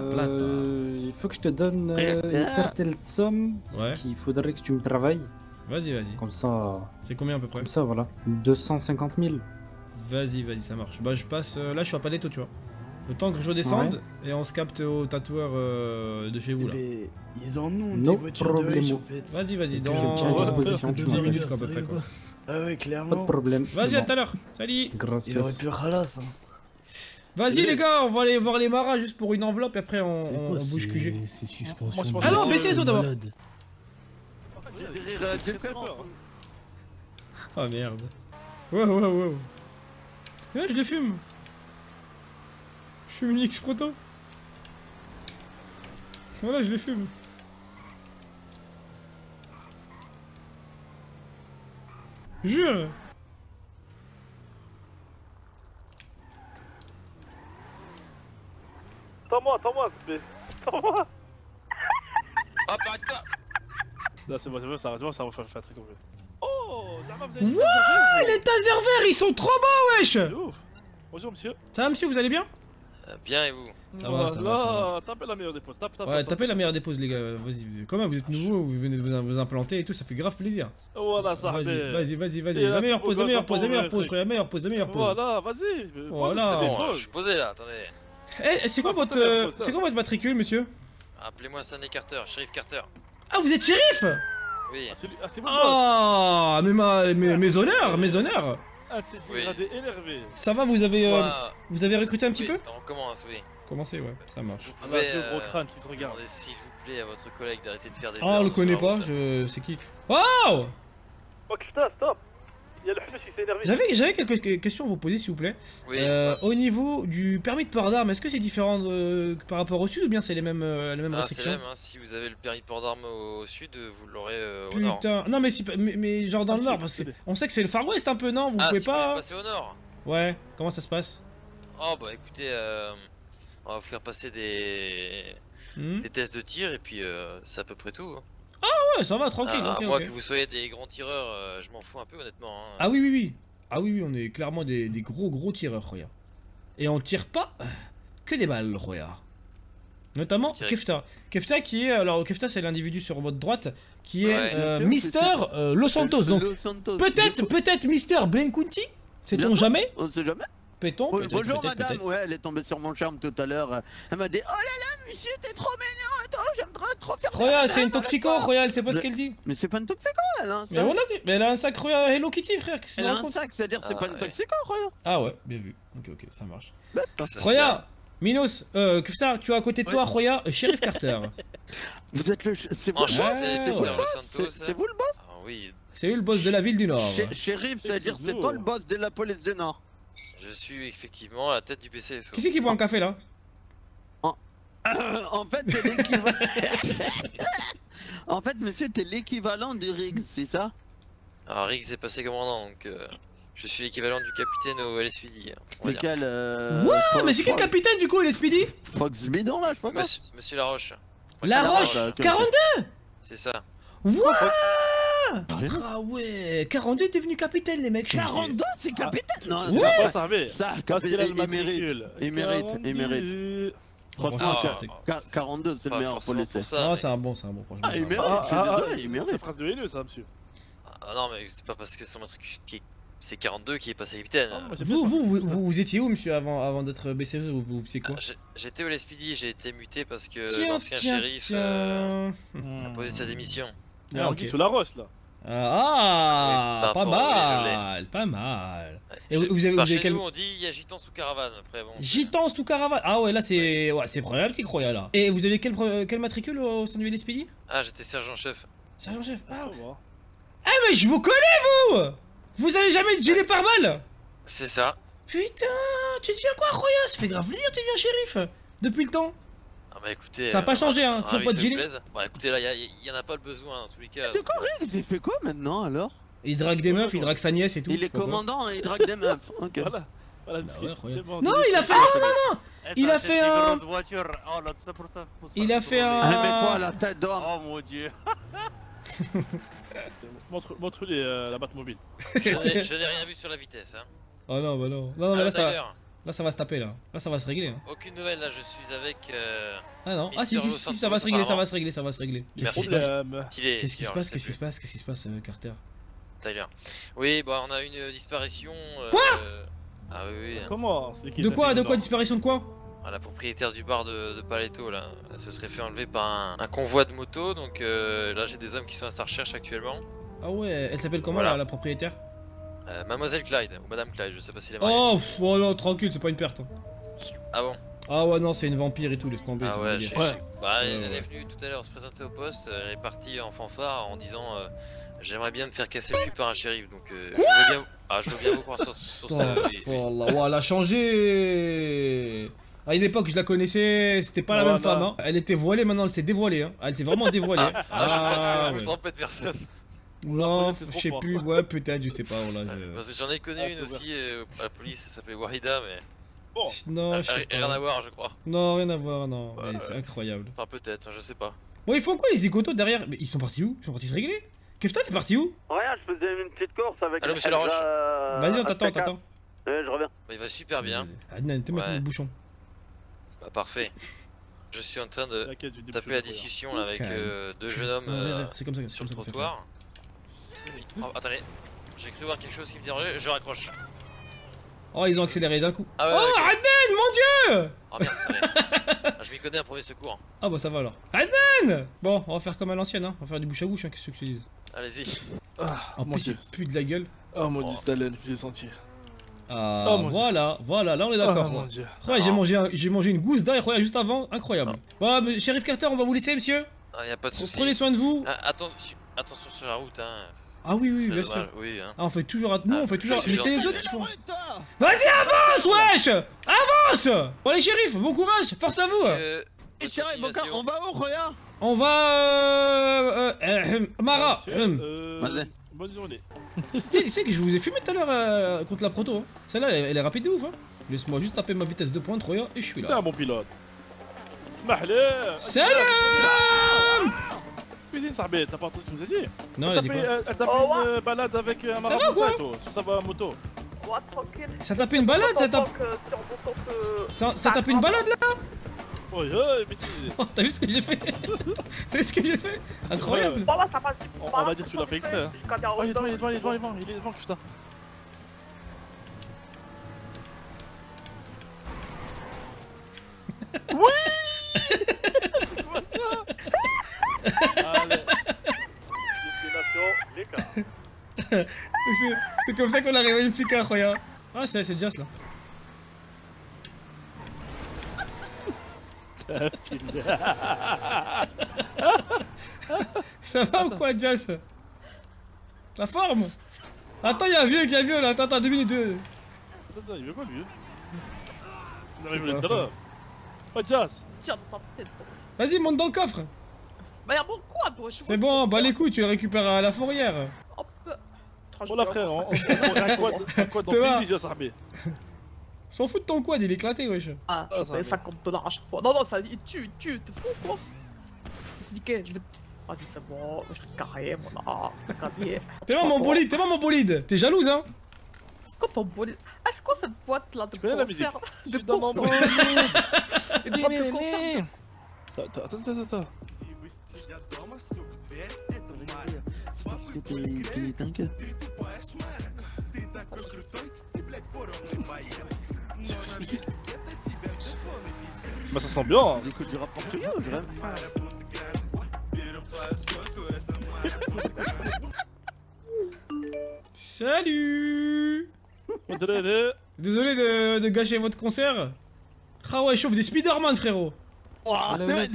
Il faut que je te donne une certaine somme qu'il faudrait que tu me travailles. Vas-y. Comme ça. C'est combien à peu près? Comme ça, voilà. 250 000. Vas-y, ça marche. Bah, je passe. Là, je suis à Paletto, tu vois. Le temps que je redescende et on se capte au tatoueur de chez vous là. Ils en ont des voitures de riches en fait. Vas-y, dans 10 minutes quoi, à peu près quoi. Ah ouais, clairement. Pas de problème. Vas-y, à tout à l'heure. Salut. Il aurait pu ralasse. Vas-y les gars, on va aller voir les maras juste pour une enveloppe et après on bouge QG. C'est suspension. Ah non, BCSO d'abord. Oh merde. Ouais. Ouais, je les fume. Je fume une X-Proto. Voilà, je les fume. Jure. Attends-moi, attends-moi. Hop, arrête-toi. Là, c'est bon, ça va faire un truc complet. Oh, Wouah, les tasers verts, ils sont trop beaux, wesh. Bonjour, monsieur. Ça va, monsieur, vous allez bien? Bien, et vous? Ça va. Tapez la meilleure dépose. Ouais, tapez la meilleure dépose, les gars. Vas-y, comment vous êtes nouveau, vous venez de vous implanter et tout, ça fait grave plaisir. Voilà, ça Vas-y. La meilleure pose, la meilleure pose. Voilà, vas-y. Voilà. Bon, je suis posé là, attendez. Eh, c'est quoi votre matricule, monsieur? Appelez-moi Stanley Carter, shérif Carter. Ah, vous êtes shérif? Oui. C'est bon. Oh, mes honneurs. Ah, c'est dégradé énervé. Ça va, vous avez recruté un petit peu? On commence, oui. Commencez, ouais, ça marche. On a deux gros crânes qui se regardent. Demandez s'il vous plaît à votre collègue d'arrêter de faire des. Ah, on le connaît pas, c'est qui? Wow! Oh putain, stop! Il y a le Hanash qui s'est énervé. J'avais quelques questions à vous poser, s'il vous plaît. Oui. Au niveau du permis de port d'armes, est-ce que c'est différent par rapport au sud ou bien c'est les mêmes restrictions? C'est les mêmes, hein. Si vous avez le permis de port d'armes au sud, vous l'aurez au nord. Putain, non mais genre dans le nord, parce que on sait que c'est le Far West un peu, non? Vous pouvez pas passer au nord? Ouais, comment ça se passe? Oh bah écoutez, on va vous faire passer des tests de tir et puis c'est à peu près tout. Ouais, ça va, tranquille. ok, moi ok. que vous soyez des grands tireurs, je m'en fous un peu honnêtement. Hein. Ah oui, oui, oui. Ah oui, oui, on est clairement des gros tireurs, regarde. Et on tire pas que des balles, regarde. Notamment Kefta. Kefta qui est... Alors, Kefta, c'est l'individu sur votre droite qui est Mister Los Santos. Donc, peut-être Mister Blenkunti. Sait-on jamais? On sait jamais. Peut-on? Bonjour madame, ouais, elle est tombée sur mon charme tout à l'heure. Elle m'a dit, oh là là, monsieur, t'es trop mignon et tout, j'aimerais trop faire ça. Roya, c'est une toxico, Roya, elle sait pas ce qu'elle dit. Mais c'est pas une toxico, elle, hein. Mais voilà, mais elle a un sac Roya Hello Kitty, frère. Elle a un sac, c'est-à-dire c'est pas une toxico, Roya. Ah ouais, bien vu. Ok, ça marche. Roya, Minos, Kefta, tu as à côté de toi, Roya, Sheriff Carter. Vous êtes le... C'est vous le boss? C'est vous le boss? Ah oui. C'est lui le boss de la ville du Nord. Sheriff, c'est-à-dire c'est toi le boss de la police du Nord. Je suis effectivement à la tête du PC. Qui c'est qui boit un café là? En fait, c'est l'équivalent. En fait, monsieur, t'es l'équivalent du Riggs, c'est ça? Alors, Riggs est passé commandant, donc je suis l'équivalent du capitaine au LSPD. Lequel Wow, mais c'est quel capitaine du coup, LSPD? Fox Bidon là, je sais pas. Monsieur Laroche. Laroche 42? C'est ça. Wouah! Ah ouais, 42 est devenu capitaine les mecs. 42 c'est capitaine? Non, c'est pas ça, mais. Ça, parce qu'il a le il mérite. Franchement, 42 c'est le meilleur policier. Non, c'est un bon franchement. Ah, il mérite, je suis désolé, il mérite. C'est phrase de haineux ça, monsieur. Ah non, mais c'est pas parce que son matricule c'est 42 qui est passé capitaine. Vous étiez où, monsieur, avant d'être BCE? Vous c'est quoi? J'étais au LSPD, j'ai été muté parce que l'ancien shérif a posé sa démission. Ah, ok, sous la roche là. Ah, pas mal, pas mal. Et vous avez quel... nous on dit il y a gitan sous caravane après bon. Gitan sous caravane. Ah ouais, là c'est problématique, Roya là. Et vous avez quel matricule au sein du LSPD? Ah, j'étais sergent-chef. Sergent-chef. Ah mais je vous connais vous. Vous avez jamais de gilet pare-balles? C'est ça. Putain, tu deviens quoi, Roya? Ça fait grave plaisir, tu deviens shérif depuis le temps. Ah bah écoutez, ça a pas changé, hein, toujours pas de gilet. Bah écoutez, là, y en a pas le besoin dans tous les cas. De quoi, Riggs, il fait quoi maintenant alors? Il drague des meufs, il drague sa nièce et tout. Il est commandant et il drague des meufs. Ok. Voilà. Non, il a fait. Non. Il a fait un. Il a fait un. Mets-toi la tête d'homme. Oh mon dieu. Montre-lui la Batmobile. Je n'ai rien vu sur la vitesse. Hein. Oh non, bah non. Non, mais là ça va se taper là. Là ça va se régler. Hein. Aucune nouvelle, là je suis avec. Ah non, ah si, ça va se régler, ça va se régler. Merci. Qu'est-ce qui se passe, Carter? Tyler. Oui, bah on a une disparition. Quoi? Ah oui. Comment? De quoi disparition de quoi? La propriétaire du bar de Paletto là, elle se serait fait enlever par un convoi de moto, donc là j'ai des hommes qui sont à sa recherche actuellement. Ah ouais, elle s'appelle comment la propriétaire? Mademoiselle Clyde, ou Madame Clyde, je sais pas si elle est mariée. Oh non, tranquille, c'est pas une perte. Ah bon? Ah ouais, non, c'est une vampire et tout, laisse tomber. Ah ouais, bah elle est venue tout à l'heure se présenter au poste, elle est partie en fanfare en disant j'aimerais bien me faire casser le cul par un shérif, donc je veux bien vous croire sur ça. Ouais, elle a changé. À une époque, je la connaissais, c'était pas la même femme. Hein. Elle était voilée, maintenant elle s'est dévoilée. Hein. Elle s'est vraiment dévoilée. Je pense que je me trompe de personne. Non, je sais plus, ouais, peut-être, je sais pas. Parce que j'en ai connu une aussi à la police, ça s'appelait Wahida, mais. Bon, non, je sais pas. Rien à voir, je crois. Non, rien à voir, non. C'est incroyable. Enfin, peut-être, je sais pas. Bon, ils font quoi les zigotos derrière? Mais ils sont partis où? Ils sont partis se régler? Kefta, t'es parti où? Rien, je faisais une petite course avec. Allô, monsieur Laroche. Vas-y, on t'attend. Je reviens. Bah, il va super bien. Adnan, t'es maintenant le bouchon. Bah, parfait. Je suis en train de taper la discussion là, avec deux jeunes hommes sur le trottoir. Oh, attendez, j'ai cru voir quelque chose qui me dérangeait, je raccroche. Oh, ils ont accéléré d'un coup. Ah ouais, oh, Adnan, mon dieu! Oh merde, je m'y connais en premier secours. Ah bah ça va alors. Adnan! Bon, on va faire comme à l'ancienne, hein. On va faire du bouche à bouche, hein, qu'est-ce que je te dis. Allez-y. En plus, il pue de la gueule. Oh mon dieu, c'est la laine que j'ai senti. Ah, voilà, là on est d'accord. Oh mon dieu. Ouais, j'ai mangé une gousse d'ail, juste avant, incroyable. Bon, Sheriff Carter, on va vous laisser, monsieur. Ah, y a pas de soucis. Prenez soin de vous. Attention sur la route, hein. Ah oui, bien sûr. Oui, hein. Ah, on fait toujours. Nous, on fait toujours. Mais c'est les autres qui font. Vas-y, avance, wesh! Avance! Bon, les shérifs, bon courage, force à vous. On va où, Roya? On va. Mara. Bonne journée. Tu sais que je vous ai fumé tout à l'heure contre la proto. Hein. Celle-là, elle est rapide de ouf. Hein. Laisse-moi juste taper ma vitesse 2.3 Roya et je suis là. T'es un bon pilote. Salam! Cuisine, Sarbé, t'as pas entendu ce que nous a dit? Non, elle a dit quoi? Elle t'a fait une balade avec un va, quoi? sur sa moto. Ouais, tranquille. Ça tape une balade, ça tape. Ça tape une balade là? Ouais, mais oh, t'as vu ce que j'ai fait? T'as vu ce que j'ai fait? Incroyable! On va dire que tu l'as fait exprès. Hein. Oh, il est devant, putain. Oui! C'est quoi ça? Allez. Destination, les cas. C'est comme ça qu'on a réveillé le flicard, regarde. Ah, c'est Just là. Ça va ou quoi, Just? La forme? Attends, y'a un vieux là. Attends, 2 minutes. Attends, il veut quoi lui? Il arrive là tout à l'heure. Oh, Just! Tiens, dans ta tête. Vas-y, monte dans le coffre. Bah y'a bon quoi, toi? C'est bon, bah les couilles, tu le récupères à la fourrière. Oh là, frère, on un quad dans le pays, Sarbé. S'en fout de ton quad, il est éclaté, wesh. Ah, je paye $50 à chaque fois. Non, ça il tue, t'es fou quoi? Nickel, je vais. Vas-y, c'est bon, je l'ai carré, mon art, je l'ai carré. T'es moi mon bolide, t'es jalouse, hein? C'est quoi ton bolide? Ah, c'est quoi cette boîte là de concert? De dans mon concert? Une boîte de concert? Attends. Bah ça sent bien. J'écoute du rap portugais ou du rap? Salut. Désolé de gâcher votre concert. Ah ouais, chauffe des Spider-Man, frérot. Ah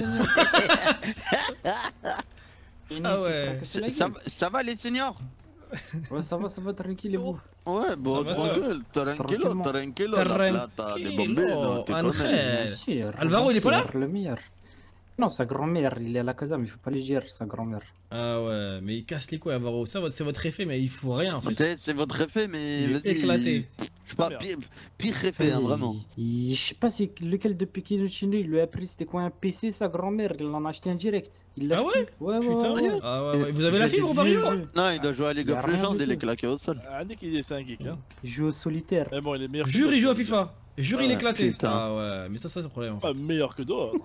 ouais. Ça va les seniors? Ouais, ça va, tranquille et vous? Ouais, bon, tranquille, tranquilo, la plata de Bombino, tu connais. Bien sûr. Alvaro, il est pas là? Le meilleur. Non, sa grand-mère, il est à la casa, mais il faut pas les gérer, sa grand-mère. Ah ouais, mais il casse les couilles, Alvaro. Ça, c'est votre effet, mais il faut rien en fait. Peut-être c'est votre effet, mais il est éclaté. Je sais pas, pire effet, hein, vraiment. Je sais pas c'est lequel depuis qu'il est chez nous, il lui a pris c'était quoi un PC, sa grand-mère, il en a acheté un direct. Il l'a acheté. Ouais, putain, ah ouais. Vous avez la fibre au barrio? Non, il doit jouer à League of Legends et les claquer au sol. Andy, c'est un geek, hein. Il joue au solitaire. Mais bon, il est meilleur. Jure, il joue à FIFA. Jure, il est éclaté. Putain. Ah ouais, mais ça c'est le problème. Pas meilleur que d'autres.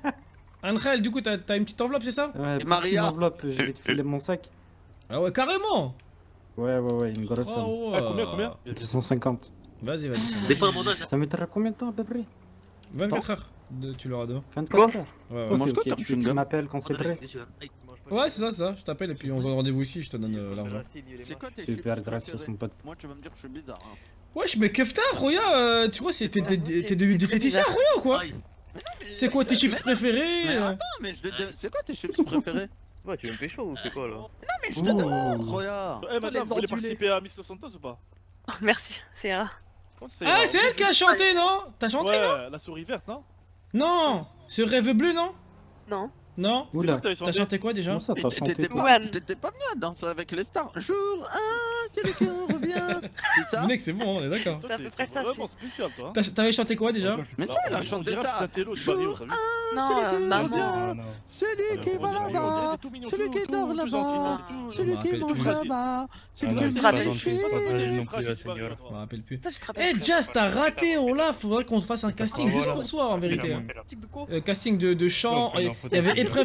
Angel, du coup, t'as une petite enveloppe, c'est ça? Ouais, Maria. Une enveloppe, je vais te filer mon sac. Ah ouais, carrément. Ouais, une grosse somme. Oh, ah, combien 250. Vas-y. Des fois, mon âge. Ça mettra combien de temps à peu près? 24 heures. Tu l'auras demain. 24 heures. Ouais. Ok, tu m'appelles quand c'est prêt. Ouais, c'est ça. Je t'appelle et puis on se donne rendez-vous ici, je te donne l'argent. C'est quoi tes Super, gracias mon pote. Moi, tu vas me dire que je suis bizarre. Hein. Wesh, mais Kefta, Roya, tu crois, t'es diététicien, Roya ou quoi? C'est quoi tes chips préférés? Mais attends, mais c'est quoi tes chips préférés? Ouais, tu veux me pécho ou c'est quoi là? Non, mais je te demande, Roya. Eh, madame, vous voulez participer à Miss Los Santos ou pas? Merci, c'est rare. Ah, c'est elle qui a chanté, non? T'as chanté, non? Ouais, la souris verte, non? Non, ce rêve bleu, non? Non. Non? Oula. T'as chanté quoi déjà? T'étais pas venu à danser avec les stars. Jour 1, c'est le cœur revient. C'est ça? Mec, c'est bon, on est d'accord. C'est à peu près ça. Vraiment spécial, toi. T'avais chanté quoi déjà? Mais ça, elle a chanté ça. Jour 1, Non, maman. Celui qui va là-bas, celui qui dort là-bas, celui qui mange là-bas, celui qui me rappelle réfléchit. Je me rappelle plus. Eh, Jazz, t'as raté, oh là, faudrait qu'on te fasse un casting juste pour toi en vérité. Casting de chant, il y avait épreuve.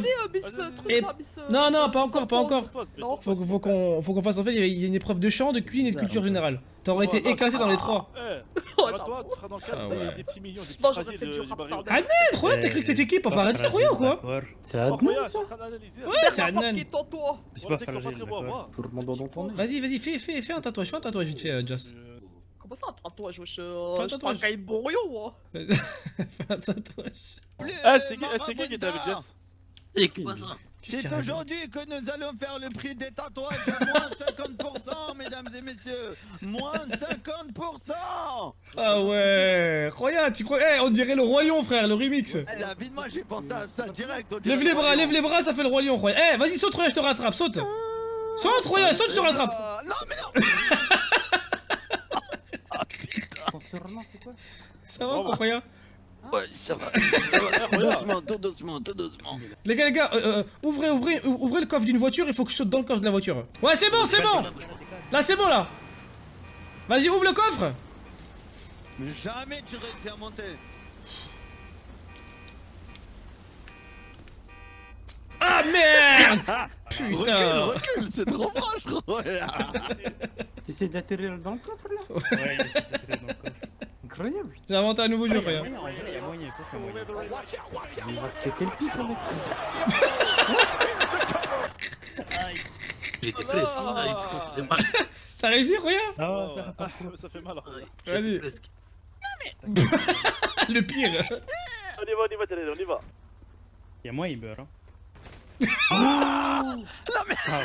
Non, pas encore. Faut qu'on fasse en fait, il y a une épreuve de chant, de cuisine et de culture générale. T'aurais été éclaté dans les trois. Toi, tu seras dans le cadre des petits millions, des petits tragiers du barrio. Adnan, Roya, t'as cru que t'étais qui? Pas paradis, Roya ou quoi? C'est Adnan ça? Ouais, c'est Adnan. C'est pas fragile, d'accord. Tout le monde doit entendre. Vas-y, fais un tatouage vite fait, Just. Comment ça un tatouage, wesh? Je prends un cahier de brouillon, moi. Fais un tatouage. C'est qui était avec Jess? C'est quoi ça? C'est aujourd'hui que nous allons faire le prix des tatouages à moins 50%, mesdames et messieurs. Moins 50%. Ah ouais, Roya, tu crois? Eh, on dirait le Roi Lion, frère, le remix. La vie de moi, j'ai pensé à ça direct. Lève les bras, ça fait le Roi Lion, Roya. Eh, vas-y, saute, Roya, je te rattrape, saute. Saute, Roya, saute, je te rattrape. Non, mais non. C'est quoi? Ça va, Roya? Ouais, ça va. Tout doucement, tout doucement, tout doucement. Les gars, ouvrez le coffre d'une voiture, il faut que je saute dans le coffre de la voiture. Ouais, c'est bon, c'est bon. Là, c'est bon, là. Vas-y, ouvre le coffre. Mais jamais tu réussis à monter. Ah merde. Putain. Recule, c'est trop proche, gros. T'essaies d'atterrir dans le coffre là? Ouais, il essaie d'atterrir dans le coffre. Incroyable. J'ai inventé un nouveau jeu, frère. Il y a moyen, c'est moyen. Il va se péter le pic avec J'étais presque. T'as réussi, regarde. Ça fait mal. Vas-y. Le pire. On y va, Télé, on y va. Il y a moyen, il meurt. Hein. La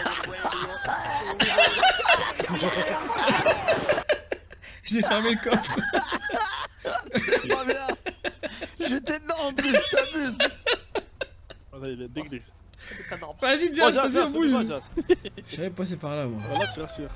J'ai fermé le coffre. C'est pas bien. J'étais dedans en plus, t'abuses. Il est dégueu. Vas-y, Jazz, vas-y, on bouge. Je Je savais passer par là, moi. Voilà, tu sûr.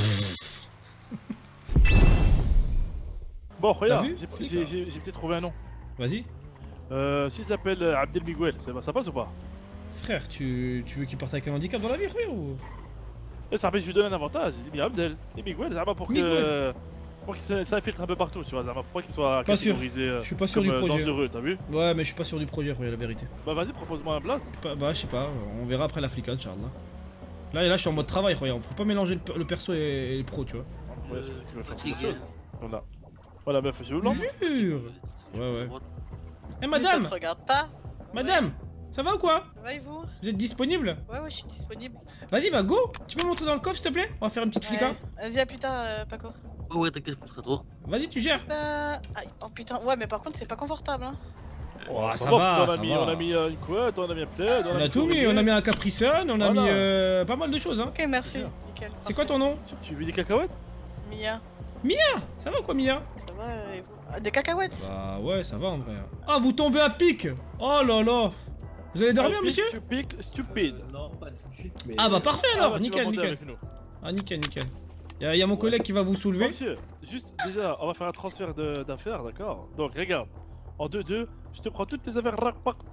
Bon, regarde, j'ai peut-être trouvé un nom. Vas-y. S'il s'appelle Abdel Miguel, ça passe ou pas? Frère, tu veux qu'il parte avec un handicap dans la vie, frère, ou... Ça rappelle, je lui donne un avantage. Il dit Abdel et Miguel, ça va pour que ça filtre un peu partout, tu vois, pour pas qu'il soit catégorisé je suis pas sûr du projet. Dangereux, t'as vu? Ouais, mais je suis pas sûr du projet, regarde la vérité. Bah vas-y, propose-moi un place. Bah je sais pas, on verra après la flicade, Charles. Là, je suis en mode travail, regarde, faut pas mélanger le perso et le pro, tu vois. Ouais, c'est ce qu'il va faire. Voilà. Voilà, meuf, je vous l'envoie. Jure. Ouais. Eh madame. Ça te regarde pas. Madame, ça va ou quoi? Ça va et vous? Vous êtes disponible? Ouais, je suis disponible. Vas-y, bah go. Tu peux monter dans le coffre, s'il te plaît? On va faire une petite flicade. Vas-y, à plus tard, Paco. Ouais, t'inquiète pour ça, toi. Vas-y, tu gères. Aïe, oh putain, ouais, mais par contre, c'est pas confortable, hein. Oh, ça va, ça va. On a mis une couette, on a mis un plaid, on a tout mis, on a mis un capricène, on a mis pas mal de choses, hein. Ok, merci, nickel. C'est quoi ton nom? Tu veux des cacahuètes? Mia. Mia? Ça va quoi, Mia? Ça va, et vous? Des cacahuètes? Bah ouais, ça va en vrai. Ah, vous tombez à pic? Oh là là. Vous allez dormir, monsieur? Stupide. Non, pas tout de suite. Ah bah parfait alors, bah, nickel. Ah nickel. Y'a mon collègue qui va vous soulever. Monsieur, juste déjà, on va faire un transfert d'affaires, d'accord? Donc regarde, en 2-2, je te prends toutes tes affaires.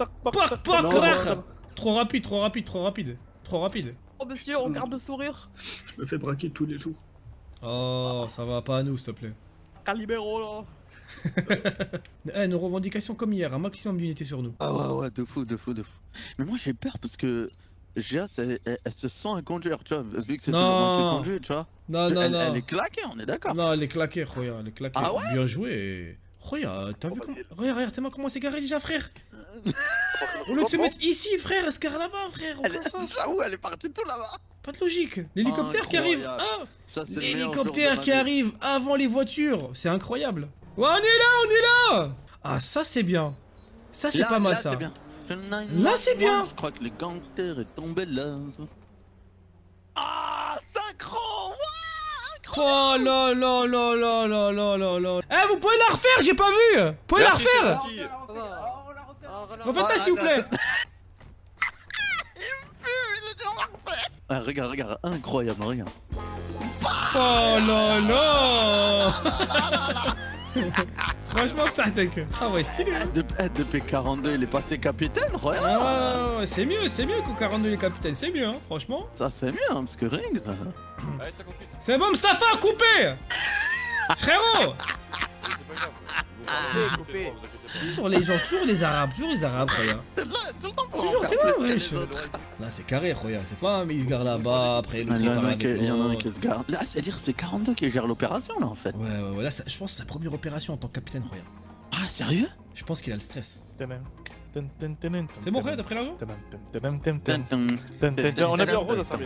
Trop rapide. Oh monsieur, on garde le sourire. Je me fais braquer tous les jours. Oh, ça va pas à nous, s'il te plaît. Calibero là. Nos revendications comme hier, un maximum d'unités sur nous. Ah ouais, de fou. Mais moi j'ai peur parce que Gia, elle se sent à conduire, tu vois, vu que c'est toujours moi qui conduis, tu vois. Non. Elle est claquée, on est d'accord. Non, elle est claquée, regarde, elle est claquée. Ah ouais? Bien joué. Regarde, t'as vu comment... Regarde, t'as comment c'est garé déjà, frère. Au lieu de se mettre ici, frère, elle se gare là-bas, frère, aucun sens. J'avoue, elle est partie tout là-bas. Pas de logique. L'hélicoptère qui arrive. Ah, l'hélicoptère qui arrive avant les voitures. C'est incroyable. Ouais, on est là. Ah, ça c'est bien. Ça c'est pas mal, ça. Là c'est bien. Je crois que le gangster est tombé là. Ah, synchro. Oh là là. Eh, vous pouvez la refaire, j'ai pas vu. Vous pouvez la refaire. Refaites-la s'il vous plaît. Ah, regarde, incroyable, regarde. Oh là là. Franchement, p'tahtek. Ah ouais, stylé. Depuis 42, il est passé capitaine, regarde. Ah, c'est mieux qu'au 42 les capitaines, c'est mieux, hein, franchement. Ça c'est mieux, hein, parce que Rings. C'est bon, Mustapha, coupé. Frérot. Toujours les arabes, regarde. Toujours, t'es pas vrai, là c'est carré, regarde, c'est pas mais il se gare là-bas, après l'autre il y en a un qui se gare. Là, c'est-à-dire c'est 42 qui gère l'opération là en fait. Ouais, là je pense que c'est sa première opération en tant que capitaine, regarde. Ah, sérieux? Je pense qu'il a le stress. C'est bon, frère, t'as pris l'argent? On a bien en rose à ça.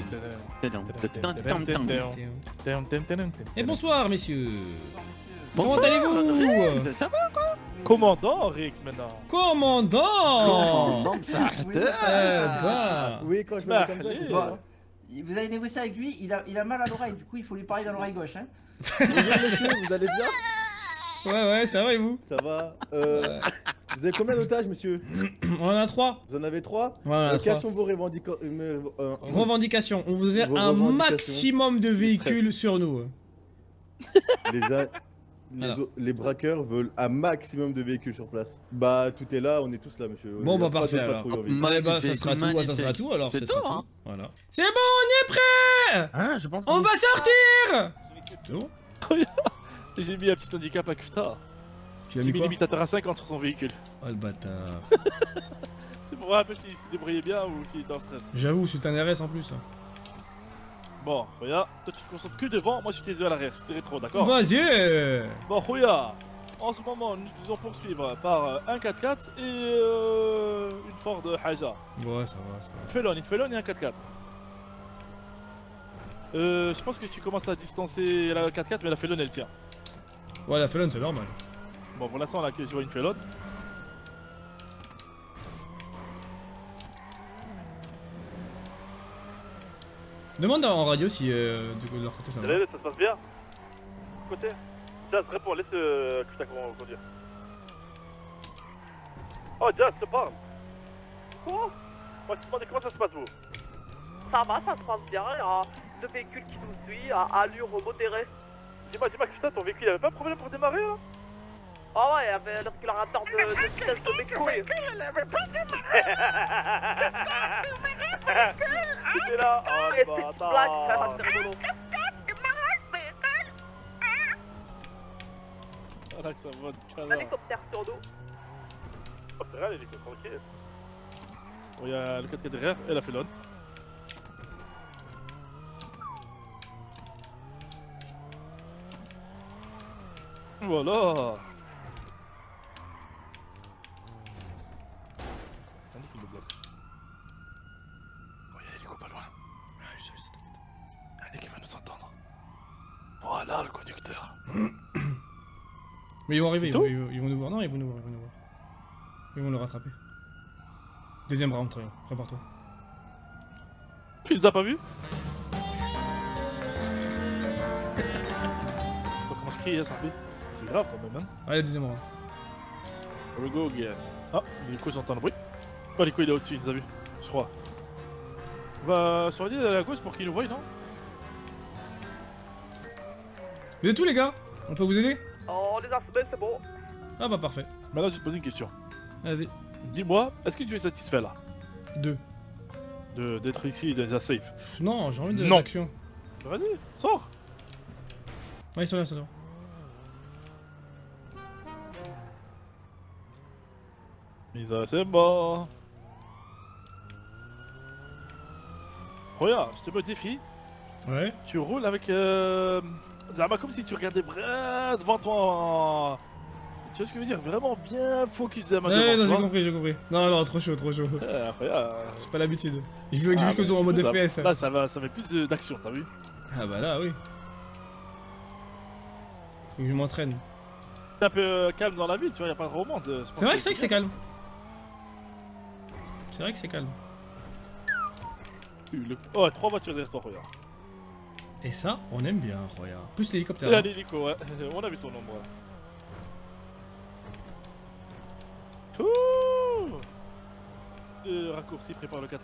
Et bonsoir, messieurs. Comment allez-vous? Ça va quoi? Commandant Rix maintenant. Commandant ça. Oui, quand je me comme ça, vous avez négocié avec lui, il a mal à l'oreille, du coup il faut lui parler dans l'oreille gauche. Hein. Bonjour monsieur, vous allez bien? Ouais, ça va et vous? Ça va. Vous avez combien d'otages, monsieur? On en a 3. Vous en avez 3? Ouais, on en a 3. Quelles sont vos revendications? On voudrait un maximum de véhicules sur nous. les braqueurs veulent un maximum de véhicules sur place. Bah, tout est là, on est tous là, monsieur. Bon, Il y a bah pas de parfait alors. patrouille en ville. Bah, ça sera tout, ça sera tout alors. C'est ça sera tout, hein. Voilà. C'est bon, on y est prêt. Hein, je pense. On va sortir. Oh. J'ai mis un petit handicap à Kufta. Tu as mis quoi? Limitateur à 50 sur son véhicule. Oh le bâtard. C'est pour voir un peu s'il se débrouillait bien ou s'il était en stress. J'avoue, c'est un RS en plus. Bon, Roya, toi tu te concentres que devant, moi je suis tes yeux à l'arrière, je suis rétro, d'accord? Vas-y. Bon, Roya, en ce moment nous faisons poursuivre par un 4x4 et une Ford Haja. Ouais, ça va, ça va. Une Felon et un 4x4. Je pense que tu commences à distancer la 4x4, mais la Felon elle tient. Ouais, la Felon c'est normal. Bon, pour l'instant là que je vois une Felon. Demande en radio si de leur côté ça va. Salut, ça se passe bien? Côté? Jazz, réponds, laisse Kufta conduire. Oh, Jazz, je te parle. Quoi? Moi, je te demandais comment ça se passe, vous? Ça va, ça se passe bien, il y a deux véhicules qui nous suivent à allure modérée. Dis-moi, Kufta, ton véhicule, il avait pas de problème pour démarrer, là? Ah ouais, il y avait l'accélérateur de vitesse de mes couilles. Elle avait pas démarré. C'était là. Oh, Et le c'est bâtard. blague, ça va être rigolo. Ah là que ça va de Un canard. hélicoptère sur nous. Oh, c'est vrai, l'hélicoptère, tranquille. Bon, il y a le 4x4 derrière et la Felon. Voilà. Andy qui me bloque. Oh, il y a l'hélico pas loin. Ah, je sais, t'inquiète. Andy qui va nous entendre. Voilà le conducteur. Mais ils vont arriver, C'est tout ils vont nous voir. Non, ils vont nous voir, ils vont nous voir. Ils vont le rattraper. Deuxième round, Troya, prépare-toi. Tu les as pas vus? On commence à crier, ça fait. C'est grave quand même, hein. Allez, deuxième round. Here we go again. Ah, l'hélico j'entends le bruit. Oh, l'hélico il est au-dessus, il nous a vu. Je crois. On va sur l'île à la gauche pour qu'il nous voie, non? Vous êtes où les gars? On peut vous aider? Oh, les assommés, c'est bon. Ah bah parfait. Maintenant, je vais te poser une question. Vas-y. Dis-moi, est-ce que tu es satisfait là? Deux. D'être ici, d'être safe? Pff, non, j'ai envie de Non. l'action. Bah, vas-y, sors! Ouais, ils sont là, ils sont là. Isa, c'est bon. Regarde, je te mets au défi. Ouais. Tu roules avec. Zama, comme si tu regardais bien devant toi. Tu vois ce que je veux dire? Vraiment bien focus Zama Ouais, non, devant j'ai compris, j'ai compris. Non, non, trop chaud, trop chaud. Regarde. J'ai pas l'habitude. Je veux que en mode FPS. Là, ça fait plus d'action, t'as vu? Ah bah là, oui. Faut que je m'entraîne. C'est un peu calme dans la ville, tu vois, y'a pas de roman. C'est vrai que c'est calme. C'est vrai que c'est calme. Oh, 3 voitures derrière toi, regarde. Et ça, on aime bien, regarde. Plus l'hélicoptère. Il y a l'hélico, ouais. On a vu son nombre, ouais. Ouh. Le raccourci prépare le 4x4.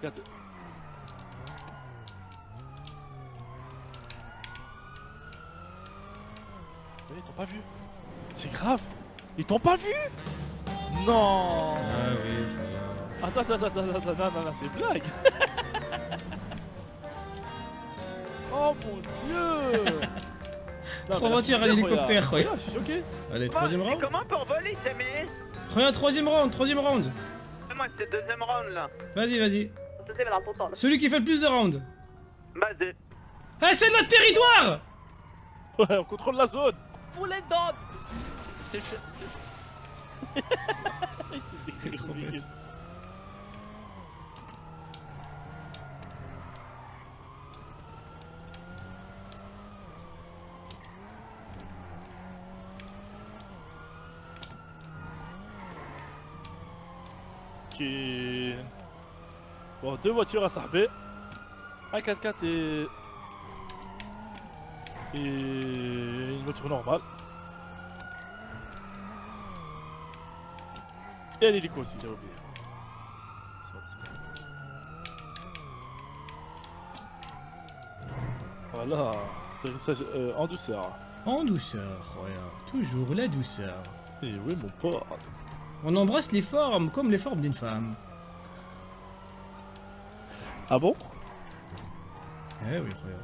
Ils t'ont pas vu. C'est grave. Ils t'ont pas vu. Non. Ah oui. Attends, non, c'est blague. Oh mon dieu. Trois voitures à l'hélicoptère, regarde. Je suis choqué. Allez, troisième round. Comment on peut voler, Sammy? Regarde, troisième round. Moi, c'était deuxième round là. Vas-y, vas-y. Deuxième dans ton temps là. Celui qui fait le plus de rounds. Vas-y. Ah, c'est notre territoire. Ouais, on contrôle la zone. Vous les donne. C'est trop bête. Ok. Bon, 2 voitures à sarber. Un 4x4 et une voiture normale. Et un hélico aussi, j'ai oublié. Voilà, atterrissage en douceur. En douceur, regarde. Toujours la douceur. Et oui, mon pote. On embrasse les formes comme les formes d'une femme. Ah bon? Eh oui, regarde.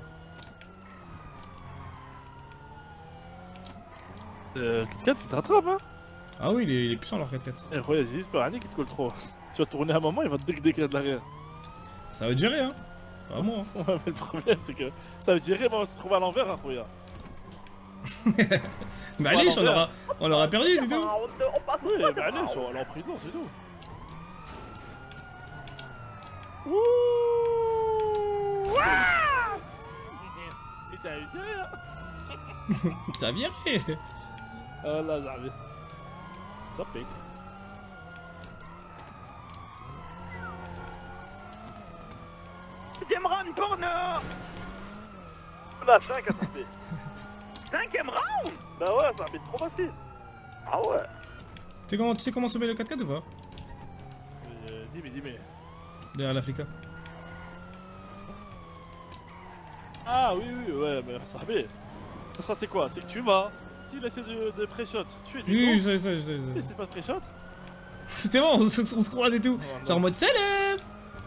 Kit-Kat, il te rattrape, hein? Ah oui, il est puissant leur 4x4. Eh, regarde, j'ai pas rien qui te colle trop. Tu vas tourner un moment, il va te décler de l'arrière. Ça va durer, hein? Pas moi. Hein. Ouais, mais le problème, c'est que ça va durer, mais on va se trouver à l'envers, hein, regarde. Mais allez, on l'aura perdu, c'est tout. Oui, mais allez, on va aller en prison, c'est tout. Ouh! Et ça a viré, hein? Ça a viré. Ah là, ça a viré. Ça pique. Deuxième round pour nous. On a 5 à taper. 5ème round. Bah ouais, ça a été trop facile. Ah ouais. Tu sais comment se met le 4x4 ou pas? Dis-moi. Derrière l'Africa. Ah oui, ouais, mais ça va. Ça sera, c'est quoi? C'est que tu vas. S'il essaie de pré-shot, tu es du Oui, coup. je sais. Et c'est pas de pré-shot? C'était bon, on se croise et tout. Oh, genre en mode salam.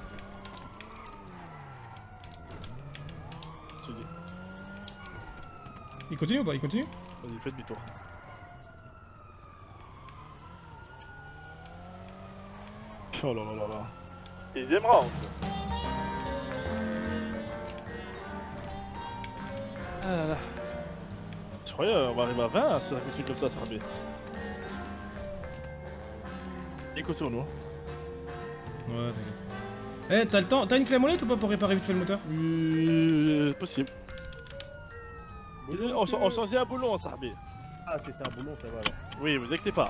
Tu dis. Il continue ou pas? Il continue? Vas-y, fais demi-tour. Oh là là là là. Deuxième round. Ah là là. Je croyais on va arriver à 20, ça continue comme ça, ça va bien. Éco sur nous. Ouais, t'inquiète. Eh, t'as le temps? T'as une clé molette ou pas pour réparer vite fait le moteur? Possible. On changeait un boulon, ça va bien. Ah, c'est un boulon, ça va alors. Oui, vous inquiétez pas.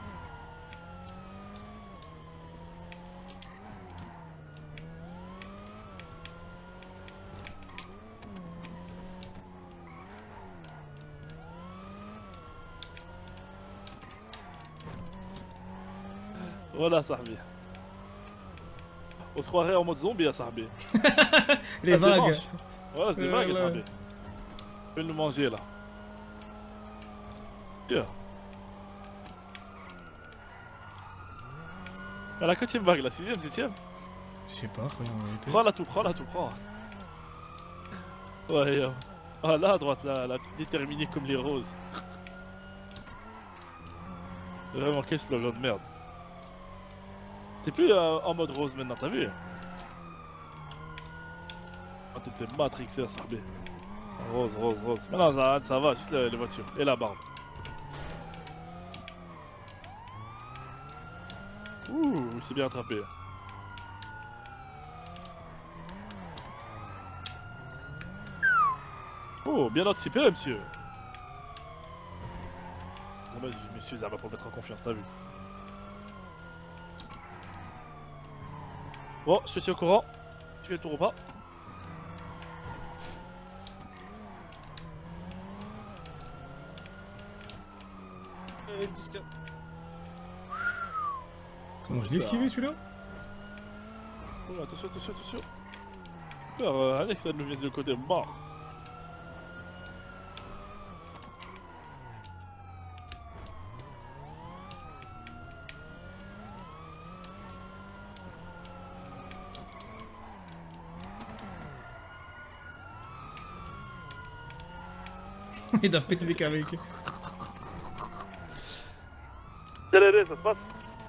Voilà, Sarbi. On se croirait en mode zombie à Sarbi. Les vagues. Ouais, c'est des vagues à Sarbi. Ils veulent nous manger là. Yeah. À la 4ème vague, la 6ème, 7ème. Je sais pas, prends la tout, prends. Ouais, ah là à droite, la petite déterminée comme les roses. Vraiment, quel slogan de merde. T'es plus en mode rose maintenant, t'as vu? Oh, t'étais matrixé à Sarbé. Rose. Maintenant ça va, juste les voitures. Et la barbe. Ouh, il s'est bien attrapé. Oh, bien anticipé, monsieur. Dommage, je m'excuse, ça va pour mettre en confiance, t'as vu? Bon, je te tiens au courant. Tu fais le tour ou pas? Comment je l'ai esquivé celui-là? Oh, attention. Alors, Alex, ça nous vient du côté mort. Ils doivent péter des câbles avec eux. Allez, ça se passe.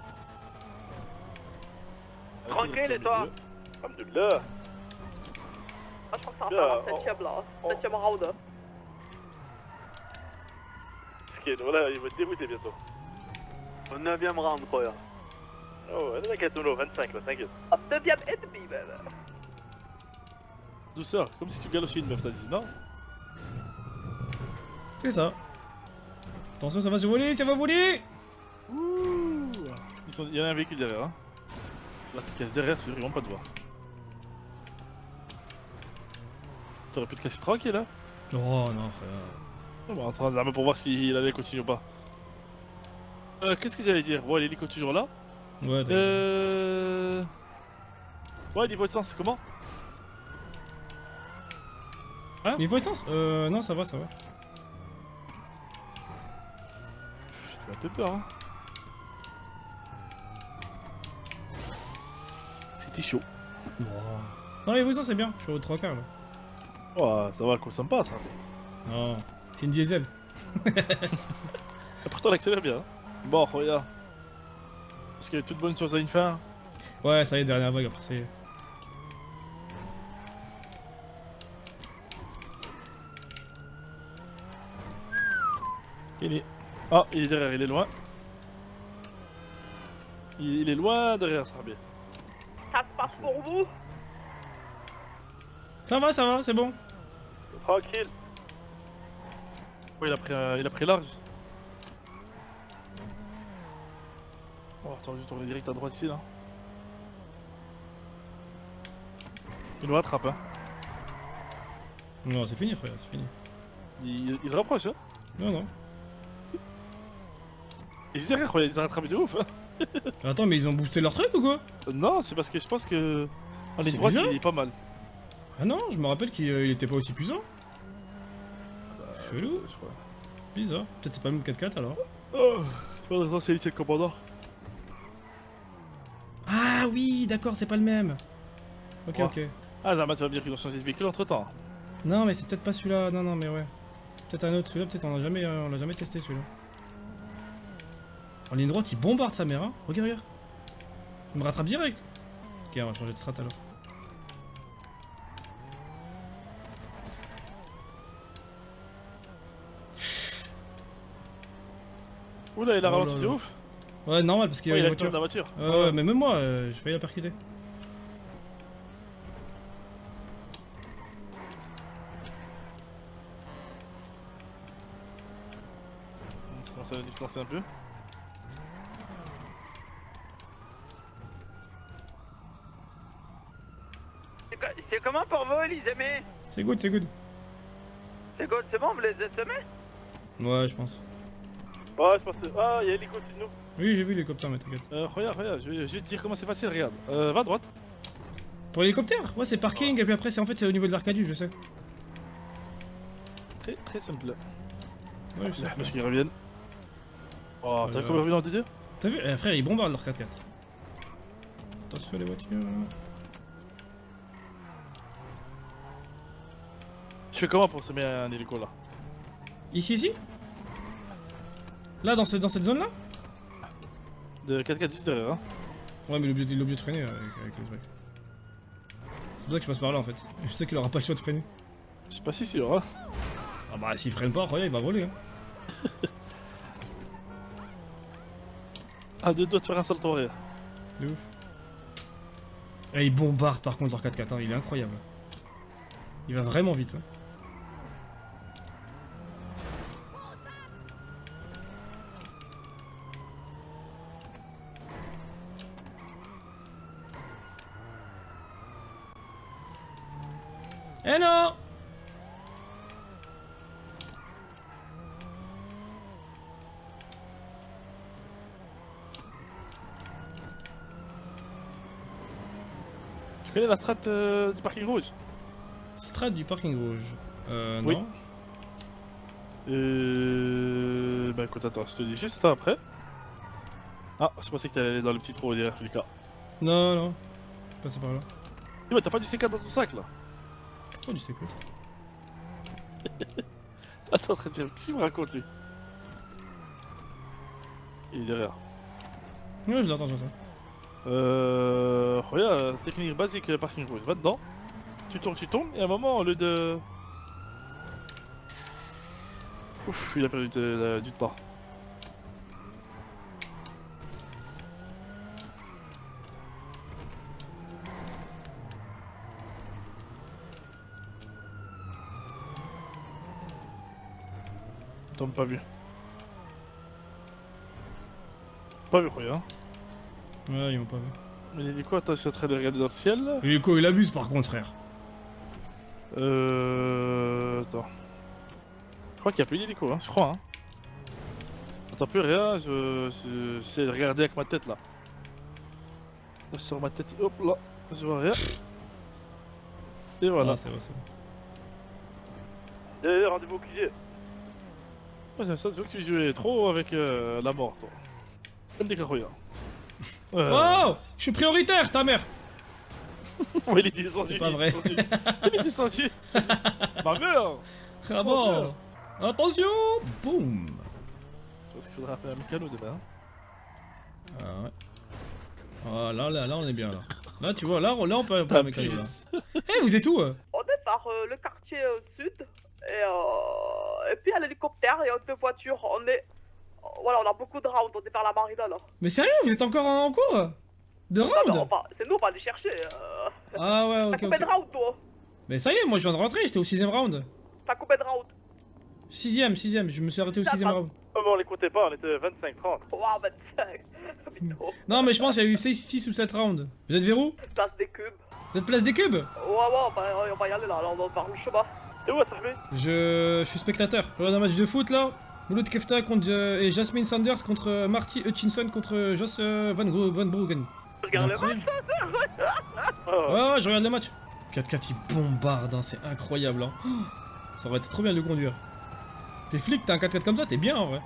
Tranquille et toi? Alhamdoulilah. Ah, je crois que ça va faire un 7ème là. 7ème round. Ok, voilà, il va te dégoûter bientôt. Au 9ème round, quoi. Oh, ouais, t'inquiète, Nolo, 25 là, t'inquiète. 9ème et demi, même. Douceur, comme si tu galochais une meuf, t'as dit, non? C'est ça. Attention, ça va se voler, ça va voler. Ouh. Il y a un véhicule derrière, hein. Là, tu casses derrière, ils vont pas te voir. T'aurais pu te casser tranquille, là. Oh non, frère. On va rentrer dans l'arme pour voir s'il allait continuer ou pas. Qu'est-ce que j'allais dire? Bon, l'hélico toujours là. Ouais, Ouais, niveau essence, c'est comment? Hein? Niveau essence? Non, ça va. un peu peur, hein. C'était chaud. Non, mais vous, c'est bien, je suis au 3 quarts là. Oh, ça va, quoi, sympa ça. Oh, c'est une diesel. Et pourtant, elle accélère bien. Hein. Bon, regarde. Est-ce qu'elle est toute bonne sur sa ligne fin? Ouais, ça y est, dernière vague, après ça y est. Il est... Ah, il est derrière, il est loin. Il est loin derrière, ça va bien. Ça se passe pour vous? Ça va, c'est bon. Tranquille. Oh, il a pris large. Oh, attends, je vais tourner direct à droite ici, là. Il nous rattrape, hein. Non, c'est fini, frère, c'est fini. Il se rapproche, hein. Non. Et je dirais, regarde, ils ont rattrapé de ouf, hein. Attends, mais ils ont boosté leur truc ou quoi? Non, c'est parce que je pense que... En ligne C'est droite, bizarre. il est pas mal. Ah non, je me rappelle qu'il était pas aussi puissant. Chelou. Bizarre. Peut-être c'est pas le même 4x4 alors. Oh, non, c'est le commandant. Ah oui, d'accord, c'est pas le même. Ok, Ouais. ok. Ah, là, tu vas me dire qu'ils ont changé de véhicule entre temps. Non, mais c'est peut-être pas celui-là. Non, mais ouais. Peut-être un autre. Celui-là, peut-être on l'a jamais testé celui-là. En ligne droite, il bombarde sa mère. Hein. Regarde. Il me rattrape direct. Ok, on va changer de strat alors. Oula, il a Oh là ralenti de là. ouf. Ouais, normal parce qu'il y a Ouais, une il a voiture. la voiture. Ouais, mais même moi, j'ai failli la percuter. On commence à le distancer un peu. C'est comment pour vous, les amis? C'est good, c'est good. C'est good, c'est bon, vous les êtes semés? Ouais, je pense. Ouais, je pense que... Ah, il y a l'hélicoptère de nous. Oui, j'ai vu l'hélicoptère, mais t'inquiète. Regarde, je vais te dire comment c'est facile, regarde. Va à droite. Pour l'hélicoptère? Ouais, c'est parking, et puis après, c'est en fait c'est au niveau de l'arcadus, je sais. Très simple. Ouais, je sais. Parce qu'ils reviennent. Oh, t'as combien revenu en 2-2? T'as vu? Frère, ils bombardent leur 4x4. Attention les voitures. Je fais comment pour semer un hélico là? Ici? Là, dans cette zone-là? De 4x4 juste derrière, hein. Ouais, mais il est obligé de freiner avec le truc. C'est pour ça que je passe par là en fait. Je sais qu'il aura pas le choix de freiner. Je sais pas si sûr, hein. Ah bah, s'il freine pas, regarde, il va voler. Hein. Ah, deux doigts de faire un salto arrière. De ouf. Et il bombarde par contre leur 4x4, hein. Il est incroyable. Il va vraiment vite. Hein. Eh non! Tu connais la strat du parking rouge? Strat du parking rouge? Oui. Non. Bah écoute, attends, je te dis juste ça après. Ah, je pensais que t'allais dans le petit trou derrière Fulka. Non. Passez par là. Mais t'as pas du C4 dans ton sac là? Pourquoi du C4? Attends, en train de dire, qu'est-ce qu'il me raconte lui? Il est derrière. Ouais, je l'entends, j'entends. Regarde, technique basique parking rouge, va dedans. Tu tournes, et à un moment, au lieu de... Ouf, il a perdu du temps. T'as pas vu. Pas vu, regarde. Ouais, ils m'ont pas vu. Mais il dit quoi? Attends, je suis en train de regarder dans le ciel là. Hélico, il abuse par contre, frère. Attends. Je crois qu'il n'y a plus d'hélico, hein, je crois. Hein. J'entends plus rien, j'essaie de regarder avec ma tête là. Là, sur ma tête, hop là, je vois rien. Et voilà. Ah, c'est vrai, c'est bon. Rendez-vous au QG. ça se voit que tu jouais trop avec la mort, toi. Comme des carouillas. Oh, je suis prioritaire, ta mère. Ouais, il est descendu. C'est pas vrai. Il est descendu. Ma mère. Ah bon. Attention. Boum. Tu vois ce qu'il faudra faire un mécano demain. Ah ouais. Ah là on est bien là. Là tu vois, là on peut faire un mécano là. Eh vous êtes où On est par le quartier sud et puis à l'hélicoptère et en deux voitures. On est... Voilà, on a beaucoup de rounds, on est par la marina là. Mais sérieux, vous êtes encore en cours de round? C'est nous, on va aller chercher. Ah ouais, ok. T'as combien de rounds toi? Mais ça y est, moi je viens de rentrer, j'étais au 6ème round. T'as combien de rounds? 6ème, je me suis arrêté au 6ème round. Oh, mais on l'écoutait pas, on était 25-30. Waouh, 25. Non, mais je pense qu'il y a eu 6 ou 7 rounds. Vous êtes vers où? Place des cubes. Vous êtes place des cubes? Ouais, on va y aller là, on va le chemin. Et où ça fait? Je suis spectateur. Je regarde un match de foot là. Mouloud Kefta contre et Jasmine Sanders contre Marty Hutchinson contre Joss Van Bruggen. Regarde le match. Ouais, je regarde le match. 4-4 il bombarde, hein, c'est incroyable. Hein. Ça aurait été trop bien de le conduire. T'es flic, t'as un 4-4 comme ça, t'es bien en vrai.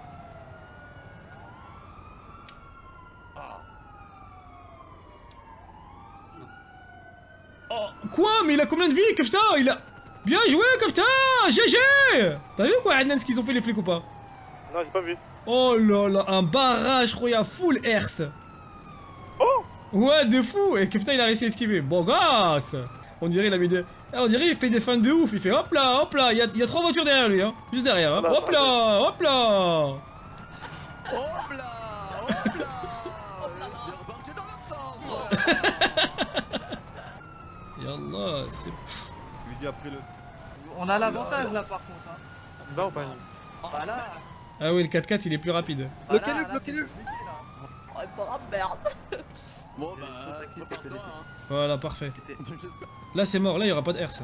Oh, quoi? Mais il a combien de vie, Kefta? Il a... Bien joué, Kefta! GG! T'as vu quoi, Adnan, ce qu'ils ont fait les flics ou pas? Non, j'ai pas vu. Oh là là, un barrage, Roya, full herse. Oh! Ouais, de fou! Et Kefta, il a réussi à esquiver. Bon gosse! On dirait, il a mis des... On dirait, il fait des feintes de ouf. Il fait hop là, il y a 3 voitures derrière lui, hein. Juste derrière, hein. Hop là, hop là! Hop là, hop là. C'est reparti dans l'autre sens. Yallah, c'est... Je lui dis après le... On a l'avantage là par contre. Hein. Va ou pas? Bah là... Ah oui, le 4x4, il est plus rapide. Bloquez-le, bloquez-le. Oh, pas merde. Bon bah, c'est par toi, hein. Voilà, parfait. Là, c'est mort, là, il y aura pas de herse.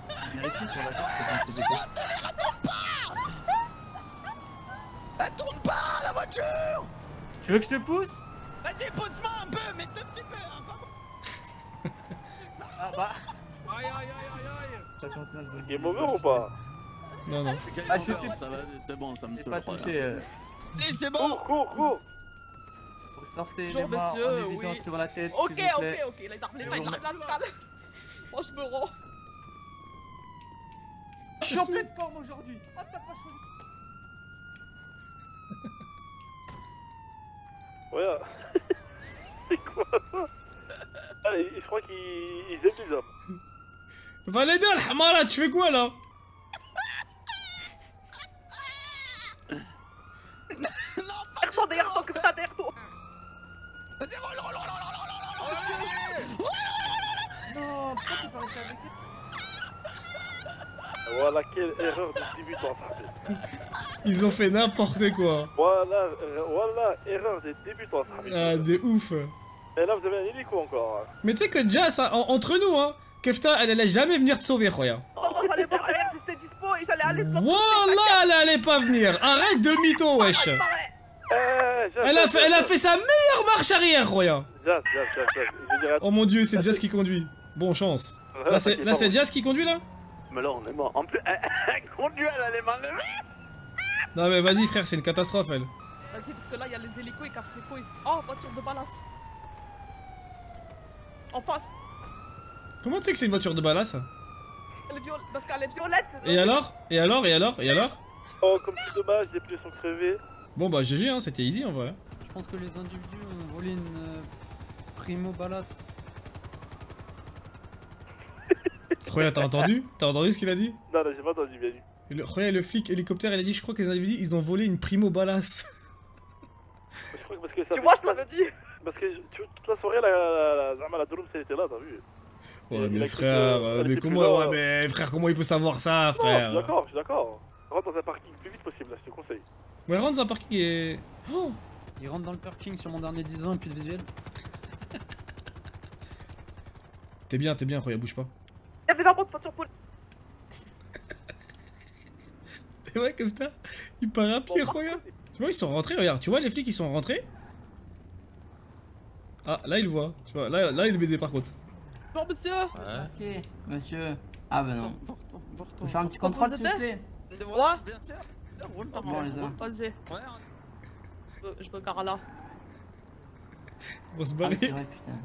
Elle tourne pas, la voiture. Tu veux que je te pousse? Vas-y, pousse-moi un peu, mais un petit peu, hein, Ah bah... Aïe aïe aïe aïe aïe. Game over ou pas? Non, non. Ah, ça va, c'est bon, ça me saoule. pas touché. Allez, c'est bon. Cours. Vous sortez Bonjour, les mains monsieur, en évidence oui. sur la tête, Ok, s'il vous plaît. ok, les armes. Oh, je me rends. Je suis en pleine forme aujourd'hui. Ah, t'as pas choisi. Ouais. C'est quoi ça? Allez, je crois qu'ils aiment les hommes. Valeda, le hamara, tu fais quoi là? Derrière toi, que ça derrière toi. Vas-y, roule. Non, pourquoi tu parles ça avec lui? Voilà, quelle erreur de débutant, ça. Ils ont fait n'importe quoi. Voilà, erreur des débutants, ça. Ah, de ouf. Et là, vous avez un hélico encore. Mais tu sais que Jazz, entre nous, hein, Kefta, elle allait jamais venir te sauver, Roya. Oh, j'allais voir l'air, j'étais dispo et j'allais aller sur... Voilà, elle allait pas venir. Arrête de mytho, wesh. Elle a fait sa meilleure marche arrière, Roya. Jazz. Oh mon dieu, c'est Jazz qui conduit. Bon chance. Là, c'est Jazz qui conduit, là? Mais là, on est mort. En plus, elle conduit, elle allait m'enlever. Non mais vas-y, frère, c'est une catastrophe, elle. Vas-y, parce que là, il y a les hélicos, ils cassent les couilles. Oh, voiture de balasse. En face. Comment tu sais que c'est une voiture de balasse? Parce qu'elle est violette. Et alors? Oh, comme c'est dommage, les pneus sont crevés. Bon bah GG, hein, c'était easy en vrai. Je pense que les individus ont volé une primo balasse. Roya, t'as entendu? T'as entendu ce qu'il a dit? Non, j'ai pas entendu, bien vu. Roya, le flic hélicoptère, il a dit, je crois que les individus, ils ont volé une primo balasse. Je crois que parce que ça Tu vois, je t'avais dit. Parce que toute la soirée, la Doloum, elle était là, t'as vu? Ouais, mais frère, mais comment, ouais, mais frère, comment il peut savoir ça, frère? Non, je suis d'accord. Rentre dans un parking le plus vite possible, là, je te conseille. Ouais, rentre dans un parking et... Oh! Il rentre dans le parking sur mon dernier 10 ans et puis le visuel. T'es bien, Roya, bouge pas. Y'a des arbres de voiture pour... Et ouais, comme ça, il part à pied, Roya. Tu vois, ils sont rentrés, regarde, tu vois les flics, ils sont rentrés. Ah, là, il le voit. Tu vois, là, il le baisait par contre. Bonjour, monsieur. Ouais. Ok, monsieur. Ah bah non. Faut faire un petit contrôle, s'il vous plaît. Ouais, bien sûr. Roule par Bon, les là, gars. vas-y. Je regarde là. On va se Ah, barrer. c'est vrai,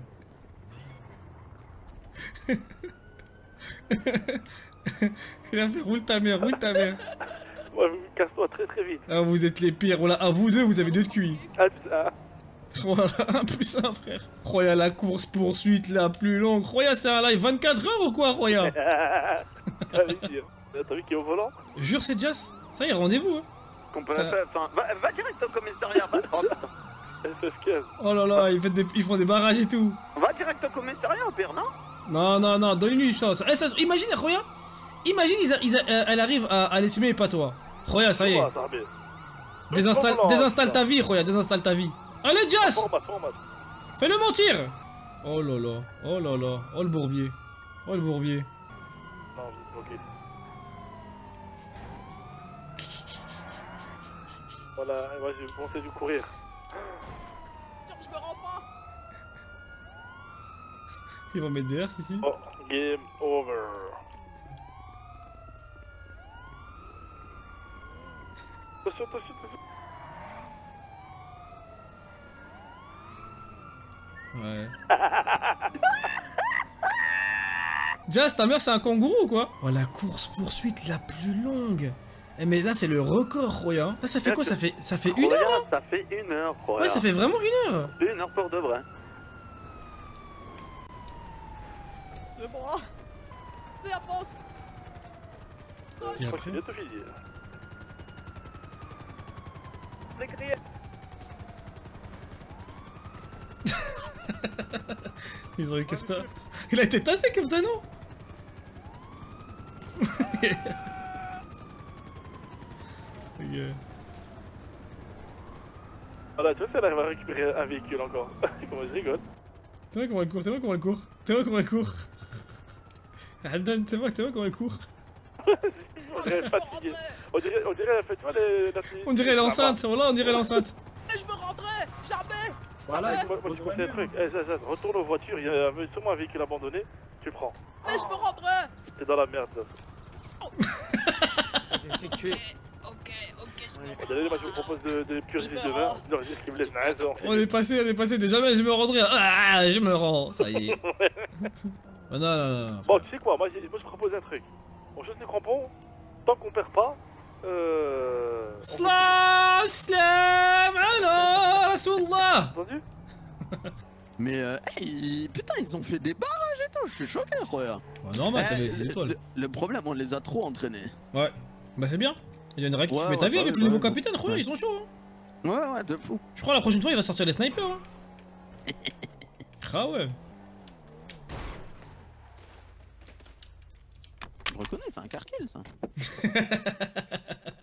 putain. Il a fait roule ta mère, roule ta mère. Ouais, casse-toi très vite. Ah, vous êtes les pires. Voilà, à vous deux, vous avez 2 de QI. Ah, putain. Voilà, 1+1, frère. Roya, la course poursuite la plus longue. Roya, c'est un live 24 heures ou quoi, Roya? Allez, t'as vu qui est au volant? Jure, c'est Jazz. Ça y est, rendez-vous. Hein. Qu'on peut Ça- la faire. Enfin, va direct au commissariat. FF15. Oh là là, ils font des barrages et tout. Va direct au commissariat, au pire, non? Non, donne-lui une chance. Eh, imagine, Roya. Imagine, elle arrive à l'estimer et pas toi. Roya, ça y est. Désinstalle ta vie, Roya, désinstalle ta vie. Allez, Jazz! Fais-le mentir! Oh là là, oh là là, oh le bourbier. Oh le bourbier. Non, ok. Voilà, moi j'ai pensé du courir. Je me rends pas. Ils vont mettre des RS ici. Oh, game over. Attention. Ouais. Jazz, ta mère c'est un kangourou ou quoi? Oh la course poursuite la plus longue. Eh mais là c'est le record, Roya. Là ça fait quoi? Ça fait 1 heure hein? Ça fait 1 heure, quoi. Ouais, ça fait vraiment 1 heure. 1 heure pour de vrai. C'est moi. C'est avance. Et après Bientôt fini. Les crier. Ils ont eu Kefta. Il a été tassé, Kefta, non? Voilà, tu vois, elle arrive à récupérer un véhicule encore. Comment je rigole. T'es vrai comment elle court, t'es vrai comment elle court. T'es vrai comment elle court. Aldan, t'es vrai comment elle court. On dirait fatigué. On dirait elle fait, tu vois, la tenue. On dirait l'enceinte, voilà, on dirait l'enceinte. Et je me rendrai. Jamais. Voilà, moi je conseille un truc. Eh, Zaz, retourne aux voitures, il y a sûrement un véhicule abandonné, tu le prends. Et je me rendrai. T'es dans la merde, Zaz. Allez, moi je vous propose de purifier de vin, de leur dire qu'ils me laissent naze. On est passé de jamais je me rendrai à... Ah, je me rends, ça y est. Oh, non. Bon, tu sais quoi, moi je propose un truc. On jette les crampons, tant qu'on perd pas, Slam ala Rasulullah. Entendu? Mais putain, ils ont fait des barrages et tout, je suis choqué, frère. Bah normal, t'avais 6 étoiles. Le problème, on les a trop entraînés. Ouais, bah c'est bien. Il y a une règle qui Ouais, se met ta vie ouais, avec ouais, le nouveau ouais. capitaine, crois, ils sont chauds. Hein. Ouais, de fou. Je crois la prochaine fois il va sortir les snipers. Hein. Ah ouais. Je reconnais, c'est un carkill ça.